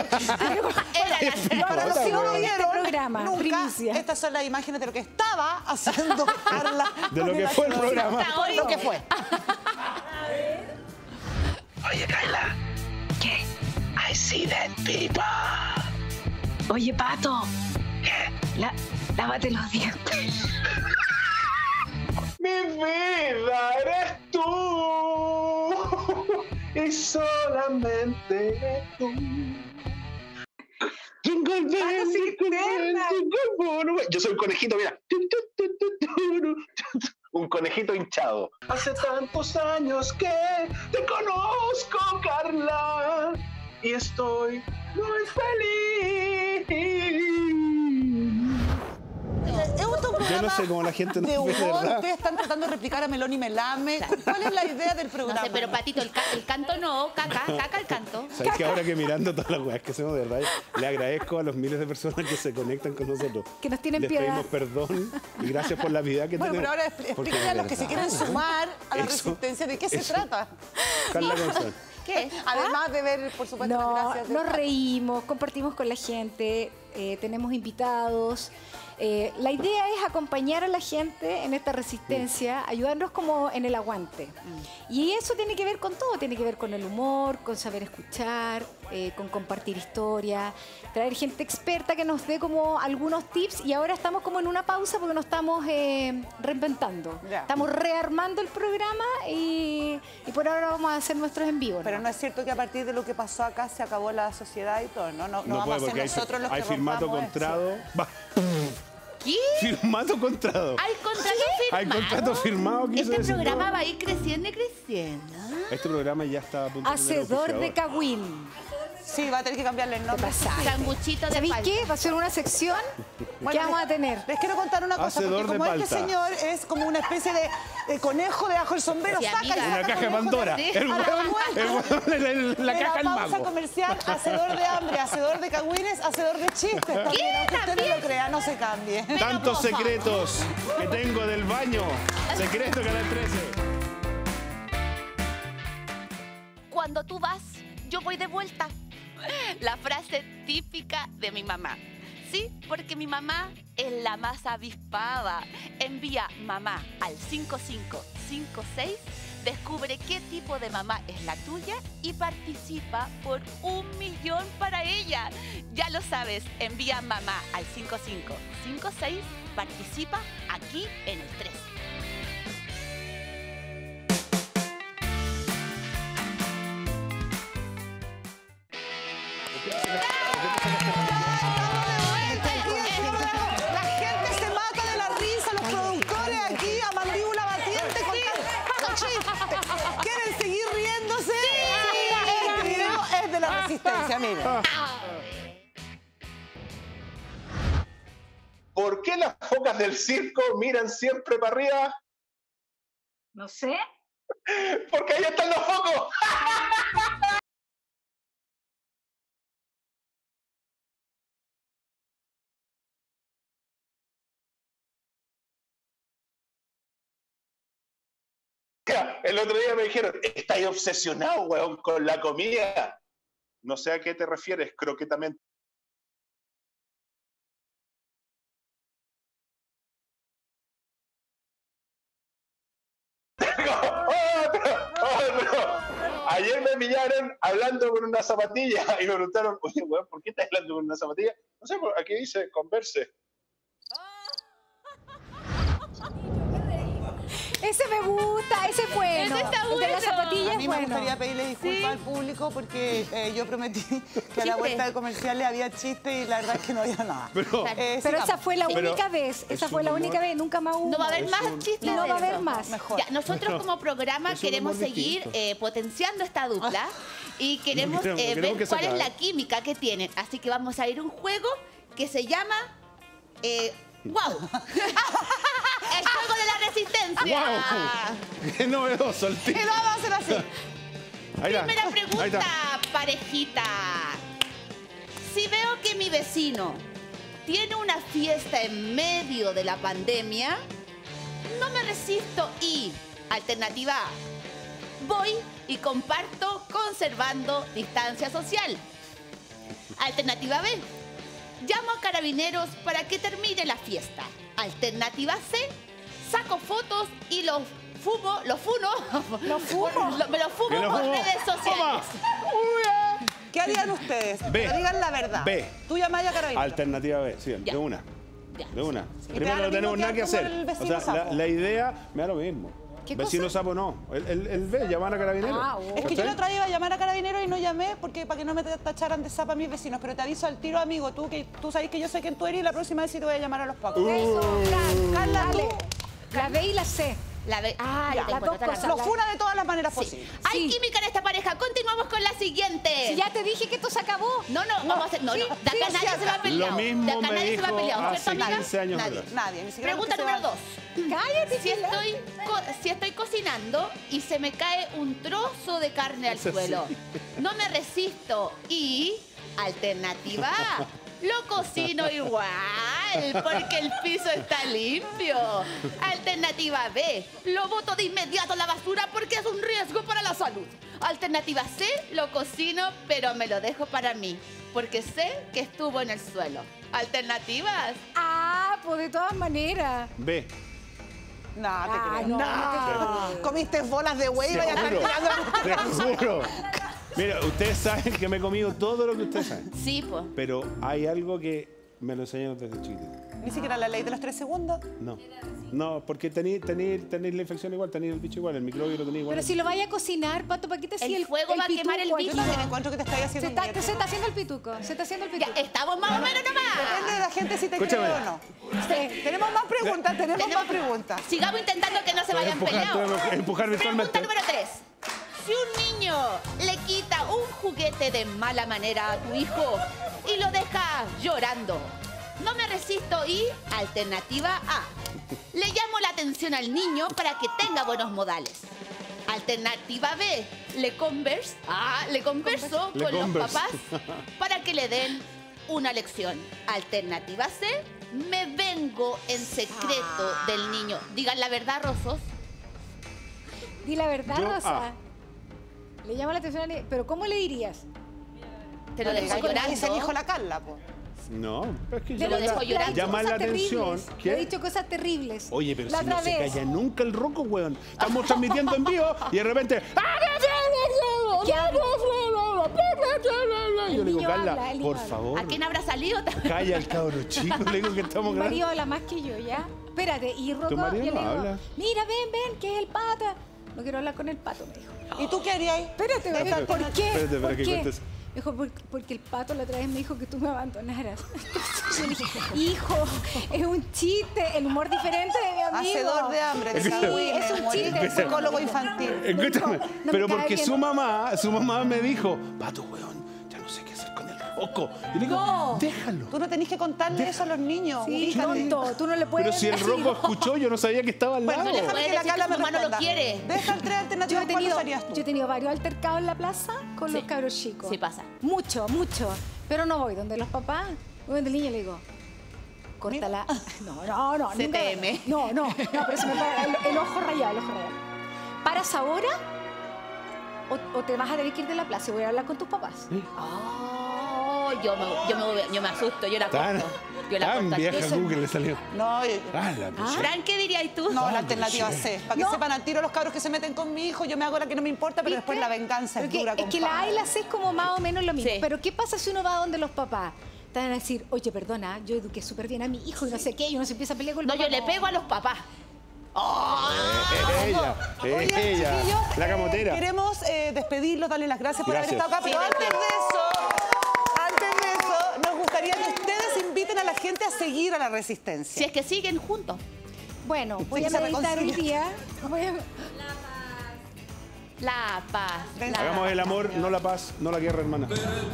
Speaker 7: la
Speaker 6: Para los que no
Speaker 3: Este
Speaker 6: vieron,
Speaker 3: programa,
Speaker 6: nunca,
Speaker 3: primicia.
Speaker 6: estas son las imágenes de lo que estaba haciendo Carla.
Speaker 5: De lo
Speaker 6: con
Speaker 5: que fue el
Speaker 6: Achodo.
Speaker 5: programa.
Speaker 7: Hasta hoy.
Speaker 6: Lo que fue.
Speaker 14: Oye, Carla. ¿Qué? I see that people. Oye, Pato. ¿Qué? Lávate los dientes.
Speaker 15: ¡Mi vida eres tú! Y solamente eres tú. Jingle bell, jingle bell, jingle bell. Yo soy un conejito, mira. un conejito hinchado. Hace tantos años que te conozco, Carla, y estoy muy feliz.
Speaker 5: Yo no sé cómo la gente no
Speaker 6: de
Speaker 5: ve,
Speaker 6: humor,
Speaker 5: ¿verdad?
Speaker 6: ustedes están tratando de replicar a Meloni Melame. ¿Cuál es la idea del programa?
Speaker 7: No sé, pero Patito, el canto no, caca el canto.
Speaker 5: ¿Sabes que ahora que mirando todas las weas que hacemos, de verdad, le agradezco a los miles de personas que se conectan con nosotros?
Speaker 3: Que nos tienen
Speaker 5: Les
Speaker 3: piedad.
Speaker 5: pedimos perdón y gracias por la vida que
Speaker 6: Bueno,
Speaker 5: tenemos.
Speaker 6: pero ahora
Speaker 5: Porque
Speaker 6: explíquenle a
Speaker 5: de
Speaker 6: los que se
Speaker 5: verdad,
Speaker 6: quieren sumar a la
Speaker 5: eso-
Speaker 6: resistencia. ¿De qué se
Speaker 5: eso.
Speaker 6: trata?
Speaker 5: Carla González.
Speaker 7: ¿Qué?
Speaker 6: Además de ver, por supuesto, las
Speaker 3: No,
Speaker 6: gracias.
Speaker 3: nos reímos, compartimos con la gente, tenemos invitados. La idea es acompañar a la gente en esta resistencia, ayudarnos como en el aguante. Y eso tiene que ver con todo, tiene que ver con el humor, con saber escuchar, con compartir historia, traer gente experta que nos dé como algunos tips. Y ahora estamos como en una pausa porque nos estamos reinventando.
Speaker 6: Ya.
Speaker 3: Estamos rearmando el programa y por ahora vamos a hacer nuestros en vivo.
Speaker 6: Pero no es cierto que a partir de lo que pasó acá se acabó la sociedad y todo, ¿no? No
Speaker 5: No
Speaker 6: vamos
Speaker 5: puede
Speaker 6: a ser
Speaker 5: porque
Speaker 6: nosotros los
Speaker 5: hay
Speaker 6: que
Speaker 5: firmato
Speaker 6: rompamos eso.
Speaker 5: contrado. Va.
Speaker 7: ¿Qué?
Speaker 5: Firmato contrado.
Speaker 7: ¿Hay contrato firmado?
Speaker 5: Hay contrato firmado. quiso
Speaker 7: Este
Speaker 5: decir,
Speaker 7: programa
Speaker 5: ¿no?
Speaker 7: va a ir creciendo y creciendo.
Speaker 5: Este programa ya está a punto de tener
Speaker 3: Hacedor de
Speaker 5: auspiciador.
Speaker 3: Cagüín.
Speaker 6: Sí, va a tener que cambiarle el nombre.
Speaker 7: Sanguchito de
Speaker 3: ¿Sabéis
Speaker 7: palta.
Speaker 3: qué? Va a ser una sección
Speaker 6: Bueno,
Speaker 3: que vamos a tener.
Speaker 6: Les quiero contar una cosa,
Speaker 5: Hacedor
Speaker 6: porque
Speaker 5: de
Speaker 6: como este
Speaker 5: palta.
Speaker 6: señor es como una especie de conejo de ajo el sombrero,
Speaker 7: Sí,
Speaker 6: saca
Speaker 7: amiga.
Speaker 6: y saca
Speaker 5: Una caja de
Speaker 6: conejo
Speaker 5: Pandora.
Speaker 6: de-
Speaker 5: El
Speaker 6: a la
Speaker 5: hueón,
Speaker 6: vuelta.
Speaker 5: la
Speaker 6: En
Speaker 5: caja del
Speaker 6: pausa
Speaker 5: mago.
Speaker 6: comercial, hacedor de hambre, hacedor de cagüines, hacedor de chistes. También, aunque usted no lo crea, no se cambie.
Speaker 5: Tantos
Speaker 7: por favor.
Speaker 5: secretos que tengo del baño. Secreto Canal 13.
Speaker 7: Cuando tú vas, yo voy de vuelta. La frase típica de mi mamá. Sí, porque mi mamá es la más avispada. Envía mamá al 5556, descubre qué tipo de mamá es la tuya y participa por 1 millón para ella. Ya lo sabes, envía mamá al 5556, participa aquí en el 3.
Speaker 6: La gente se mata de la risa, los productores aquí a mandíbula batiente con tantos chistes. ¿Quieren seguir riéndose? Este video es de la resistencia, miren.
Speaker 15: ¿Por qué las focas del circo miran siempre para arriba?
Speaker 11: No sé.
Speaker 15: Porque ahí están los focos. El otro día me dijeron, ¿estás obsesionado, weón, con la comida? No sé a qué te refieres, croquetamente. Ayer me pillaron hablando con una zapatilla y me preguntaron, oye, weón, ¿por qué estás hablando con una zapatilla? No sé, aquí dice, converse.
Speaker 3: Ese me gusta, ese es bueno.
Speaker 7: Ese está
Speaker 3: El de la
Speaker 7: bueno.
Speaker 3: zapatilla
Speaker 6: A
Speaker 3: es
Speaker 6: mí me
Speaker 3: bueno.
Speaker 6: gustaría pedirle disculpas
Speaker 7: Sí.
Speaker 6: al público porque yo prometí que a la
Speaker 7: Chiste.
Speaker 6: vuelta de comerciales había chiste y la verdad es que no había nada.
Speaker 5: Pero,
Speaker 3: Pero
Speaker 6: sigamos.
Speaker 3: esa fue la
Speaker 5: Pero
Speaker 3: única vez.
Speaker 5: es
Speaker 3: Esa fue
Speaker 5: un
Speaker 3: la
Speaker 5: humor.
Speaker 3: única vez. Nunca más hubo.
Speaker 7: No va a haber
Speaker 5: Es
Speaker 7: más
Speaker 5: un-
Speaker 7: chistes.
Speaker 3: Y no
Speaker 7: de
Speaker 3: va a haber
Speaker 7: eso.
Speaker 3: más.
Speaker 6: Mejor.
Speaker 7: Ya, nosotros
Speaker 5: Bueno,
Speaker 7: como programa
Speaker 5: es un
Speaker 7: queremos
Speaker 5: humor
Speaker 7: seguir
Speaker 5: distinto.
Speaker 7: potenciando esta dupla y queremos,
Speaker 5: Queremos
Speaker 7: ver
Speaker 5: que se
Speaker 7: cuál es
Speaker 5: acabe.
Speaker 7: la química que tienen. Así que vamos a ir a un juego que se llama ¡Wow! El juego de la resistencia.
Speaker 5: ¡Wow! ¡Qué novedoso el
Speaker 6: Y
Speaker 5: tipo!
Speaker 6: lo vamos a hacer así.
Speaker 5: Ahí está.
Speaker 7: Primera
Speaker 5: Ahí
Speaker 7: pregunta,
Speaker 5: está.
Speaker 7: parejita. Si veo que mi vecino tiene una fiesta en medio de la pandemia, no me resisto y, alternativa A, voy y comparto conservando distancia social. Alternativa B, llamo a carabineros para que termine la fiesta. Alternativa C, saco fotos y los fumo, me los fumo
Speaker 5: Que lo
Speaker 7: por
Speaker 5: fumo.
Speaker 7: redes sociales.
Speaker 6: ¿Qué harían ustedes?
Speaker 5: B.
Speaker 6: Pero digan la verdad.
Speaker 5: B.
Speaker 6: Tú llamás a Carolina.
Speaker 5: Alternativa B, sí,
Speaker 7: Ya.
Speaker 5: de una.
Speaker 7: Ya.
Speaker 5: De una.
Speaker 6: te da
Speaker 5: Primero
Speaker 6: lo
Speaker 5: no tenemos
Speaker 6: mismo
Speaker 5: nada que
Speaker 6: quedar como
Speaker 5: hacer.
Speaker 6: el
Speaker 5: O
Speaker 6: vecino
Speaker 5: sea,
Speaker 6: sapo.
Speaker 5: la idea me da lo mismo.
Speaker 3: ¿Qué
Speaker 5: Vecino
Speaker 3: cosa?
Speaker 5: sapo no. El B, llamar a carabineros.
Speaker 3: Ah, bueno.
Speaker 6: Es que yo el otro día iba a llamar a Carabineros y no llamé porque para que no me tacharan de zapa a mis vecinos. Pero te aviso al tiro, amigo, tú sabes que yo sé quién tú eres y la próxima vez sí te voy a llamar a los pacos.
Speaker 3: Eso, Carla,
Speaker 6: Carla,
Speaker 3: dale.
Speaker 6: tú.
Speaker 3: La B y la C.
Speaker 7: Ya,
Speaker 3: las dos cosas.
Speaker 6: Lo funa de todas las maneras
Speaker 7: Sí.
Speaker 6: posibles.
Speaker 7: Hay química en esta pareja. Continuamos con la siguiente.
Speaker 3: Si ya te dije que esto se acabó.
Speaker 7: No, vamos a hacer. No, de acá nadie se va a pelear.
Speaker 5: Lo mismo
Speaker 7: de acá
Speaker 5: me
Speaker 7: nadie se va a
Speaker 5: dijo
Speaker 7: pelear, ¿cierto,
Speaker 5: hace
Speaker 7: amiga?
Speaker 5: 15 años
Speaker 7: Nadie.
Speaker 5: atrás.
Speaker 6: Nadie, ni siquiera
Speaker 7: Pregunta
Speaker 6: los que se
Speaker 7: número
Speaker 6: van.
Speaker 7: 2.
Speaker 3: Cállate,
Speaker 7: Si estoy cocinando y se me cae un trozo de carne al
Speaker 5: Eso sí.
Speaker 7: suelo, no me resisto y alternativa A, lo cocino igual porque el piso está limpio. Alternativa B, lo boto de inmediato a la basura porque es un riesgo para la salud. Alternativa C, lo cocino pero me lo dejo para mí porque sé que estuvo en el suelo. Alternativas.
Speaker 3: Pues de todas maneras.
Speaker 5: B.
Speaker 6: No, te creo.
Speaker 3: no,
Speaker 6: No.
Speaker 3: no.
Speaker 6: Comiste bolas de huevo y ya estás
Speaker 5: Te juro. Mira, ustedes saben que me he comido todo lo que ustedes saben.
Speaker 7: Sí, pues.
Speaker 5: Pero hay algo que me lo enseñaron desde chiquitito.
Speaker 6: Ni siquiera la ley de los 3 segundos.
Speaker 5: No, porque tenéis la infección igual, tenéis el bicho igual, el microbio lo tenéis igual.
Speaker 3: Pero si lo vaya a cocinar, Pato, ¿para qué te hacía
Speaker 7: El fuego va a quemar el
Speaker 3: pituco?
Speaker 7: bicho.
Speaker 6: Yo encuentro que te estás haciendo un
Speaker 3: Se está haciendo el pituco. Se está haciendo el pituco.
Speaker 7: Ya, estamos más o menos nomás.
Speaker 6: Depende de la gente si te
Speaker 5: Escúchame.
Speaker 6: cree o no. Sí, tenemos más preguntas, tenemos más preguntas.
Speaker 7: Sigamos intentando que no se vayan peleados.
Speaker 5: Empujar virtualmente.
Speaker 7: Pregunta número 3. Si un niño le quita un juguete de mala manera a tu hijo y lo deja llorando, no me resisto y alternativa A, le llamo la atención al niño para que tenga buenos modales. Alternativa B, le converso con los papás para que le den una lección. Alternativa C, me vengo en secreto del niño. Digan la verdad, Rosos.
Speaker 3: Di la verdad,
Speaker 5: Yo,
Speaker 3: Rosa. Le llama la atención a niño. ¿Pero cómo le dirías?
Speaker 7: Te lo dejo llorando.
Speaker 6: Dice el hijo la Carla, pues.
Speaker 5: No, pero es que
Speaker 7: Te lo dejo llorando.
Speaker 5: llama la atención.
Speaker 3: Le he dicho cosas terribles.
Speaker 5: Oye, pero
Speaker 3: La
Speaker 5: si no
Speaker 3: otra
Speaker 5: se
Speaker 3: vez.
Speaker 5: calla nunca el roco, weón. Estamos transmitiendo en vivo y de repente.
Speaker 3: ¿Qué habla?
Speaker 5: Yo le digo,
Speaker 3: niño
Speaker 5: Carla,
Speaker 3: habla, el niño
Speaker 5: por
Speaker 3: habla.
Speaker 5: favor.
Speaker 7: ¿A quién habrá salido?
Speaker 5: Calla el cabro chico, le digo que estamos
Speaker 3: Mi marido
Speaker 5: grabando.
Speaker 3: habla más que yo, ¿ya? Espérate, y Rocco,
Speaker 5: Tu marido
Speaker 3: yo
Speaker 5: no
Speaker 3: le digo,
Speaker 5: habla.
Speaker 3: mira, ven, que es el pata. No quiero hablar con el pato, me dijo.
Speaker 6: ¿Y tú qué harías ahí?
Speaker 3: Espérate,
Speaker 5: Espérate,
Speaker 3: ¿por qué?
Speaker 5: espérate,
Speaker 3: ¿Por
Speaker 5: que
Speaker 3: qué?
Speaker 5: cuentes.
Speaker 3: Me dijo, porque el pato la otra vez me dijo que tú me abandonaras. Entonces yo le dije, hijo, es un chiste, el humor diferente de mi amigo.
Speaker 6: Hacedor de hambre, de
Speaker 3: Sí,
Speaker 6: Cagüín,
Speaker 3: es un chiste.
Speaker 6: psicólogo infantil.
Speaker 5: Escúchame,
Speaker 3: No me
Speaker 5: pero
Speaker 3: cae
Speaker 5: porque
Speaker 3: bien.
Speaker 5: su mamá me dijo, Pato, weón, ya no sé qué hacer con el roco. Y le digo,
Speaker 3: No.
Speaker 5: déjalo.
Speaker 6: Tú no tenés que contarle eso a los niños.
Speaker 3: Sí,
Speaker 6: ubícate.
Speaker 3: tonto, tú no le puedes
Speaker 5: Pero si el
Speaker 3: decir,
Speaker 5: roco escuchó, yo no sabía que estaba al
Speaker 6: Bueno,
Speaker 5: lado.
Speaker 6: déjame
Speaker 7: Puede
Speaker 6: que la
Speaker 7: decir
Speaker 6: Carla
Speaker 7: que
Speaker 6: me
Speaker 7: su mamá no lo
Speaker 6: responda.
Speaker 7: quiere.
Speaker 6: Deja el tres
Speaker 3: Yo
Speaker 6: alternativas.
Speaker 3: he
Speaker 6: ¿Cuál
Speaker 3: tenido,
Speaker 6: usarías tú?
Speaker 3: yo he tenido varios altercados en la plaza con
Speaker 7: Sí.
Speaker 3: los cabros chicos.
Speaker 7: Sí pasa.
Speaker 3: Mucho. Pero no voy donde los papás. Voy donde el niño y le digo, córtala. No. nunca.
Speaker 7: CTM.
Speaker 3: No, pero se me para el ojo rayado, ¿Paras ahora o te vas a tener que ir de la plaza y voy a hablar con tus papás?
Speaker 7: Oh, yo me asusto, yo la
Speaker 5: Tan,
Speaker 7: corto. Yo la
Speaker 5: tan
Speaker 7: corto.
Speaker 5: vieja
Speaker 7: Eso-
Speaker 5: Google le salió.
Speaker 6: No,
Speaker 7: Fran, ¿qué dirías tú?
Speaker 6: no, la alternativa C. Para que
Speaker 3: No.
Speaker 6: sepan al tiro los cabros que se meten con mi hijo, yo me hago la que no me importa, pero
Speaker 3: ¿Viste?
Speaker 6: después la venganza es
Speaker 3: Porque
Speaker 6: dura,
Speaker 3: es que la A y
Speaker 6: compadre.
Speaker 3: la C es como más o menos lo mismo.
Speaker 7: Sí.
Speaker 3: Pero ¿qué pasa si uno va donde los papás? Te van a decir, oye, perdona, yo eduqué súper bien a mi hijo y no sé qué, y uno se empieza a pelear con el
Speaker 7: No,
Speaker 3: papá.
Speaker 7: yo le pego a los papás.
Speaker 5: Ella,
Speaker 6: Oye, chiquillos,
Speaker 5: la camotera.
Speaker 6: queremos despedirlos, darles las gracias por haber
Speaker 5: Gracias.
Speaker 6: estado acá, pero antes de eso, nos gustaría que ustedes inviten a la gente a seguir a la Resistencia.
Speaker 7: Si es que siguen juntos.
Speaker 3: Bueno, voy
Speaker 6: Sí,
Speaker 3: a
Speaker 6: se
Speaker 3: meditar hoy
Speaker 6: reconcilia.
Speaker 3: día.
Speaker 7: La paz. La
Speaker 5: Hagamos el amor, no la paz, no la guerra, hermana.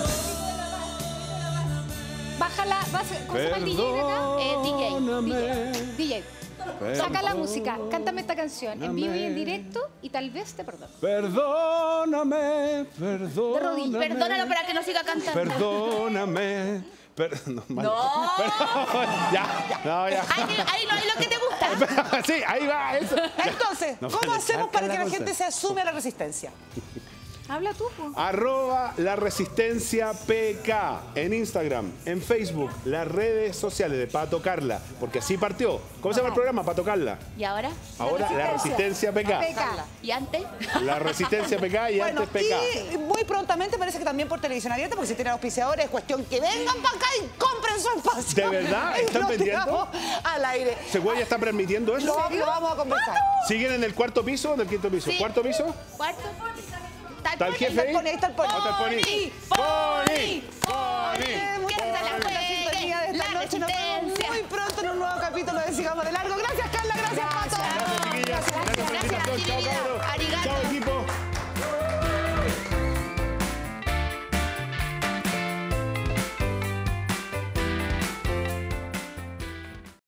Speaker 3: Bájala, ¿cómo se llama el DJ de acá? DJ. Saca la música, cántame esta canción en vivo y en directo y tal vez te perdono.
Speaker 5: Perdóname.
Speaker 3: De rodillas.
Speaker 7: Perdónalo para que no siga cantando.
Speaker 5: Perdóname. No, mal.
Speaker 7: No.
Speaker 5: Perdón, ya.
Speaker 7: Ahí no hay lo que te gusta.
Speaker 5: Sí, ahí va, eso.
Speaker 6: Entonces,
Speaker 5: No
Speaker 6: ¿cómo
Speaker 5: vale,
Speaker 6: hacemos
Speaker 5: saca
Speaker 6: para
Speaker 5: la
Speaker 6: que la
Speaker 5: cosa.
Speaker 6: gente se asume a la Resistencia?
Speaker 3: Habla tú, po.
Speaker 5: @ La Resistencia PK en Instagram, en Facebook, las redes sociales de Pato Carla, porque así partió. ¿Cómo se llama el programa? Pato Carla.
Speaker 7: ¿Y ahora?
Speaker 5: Ahora La Resistencia PK.
Speaker 7: ¿Y antes?
Speaker 5: La Resistencia PK y
Speaker 6: Bueno,
Speaker 5: antes PK.
Speaker 6: y muy prontamente parece que también por televisión abierta, porque si tienen auspiciadores es cuestión que vengan para acá y compren su espacio.
Speaker 5: ¿De verdad?
Speaker 6: Y
Speaker 5: ¿Están
Speaker 6: lo
Speaker 5: vendiendo?
Speaker 6: tiramos al aire.
Speaker 5: ¿Seguro ya está transmitiendo eso?
Speaker 6: Lo vamos a conversar.
Speaker 5: ¿Siguen en el cuarto piso o en el quinto piso?
Speaker 7: Sí.
Speaker 5: ¿Cuarto piso?
Speaker 7: ¿Cuarto?
Speaker 5: ¿Está el jefe ahí?
Speaker 6: Ahí está el Pony.
Speaker 5: ¿Está el Pony?
Speaker 6: Muchas gracias por la sintonía de esta
Speaker 7: La
Speaker 6: noche. Nos vemos
Speaker 7: Resistencia.
Speaker 6: muy pronto en un nuevo capítulo de Sigamos Adelante.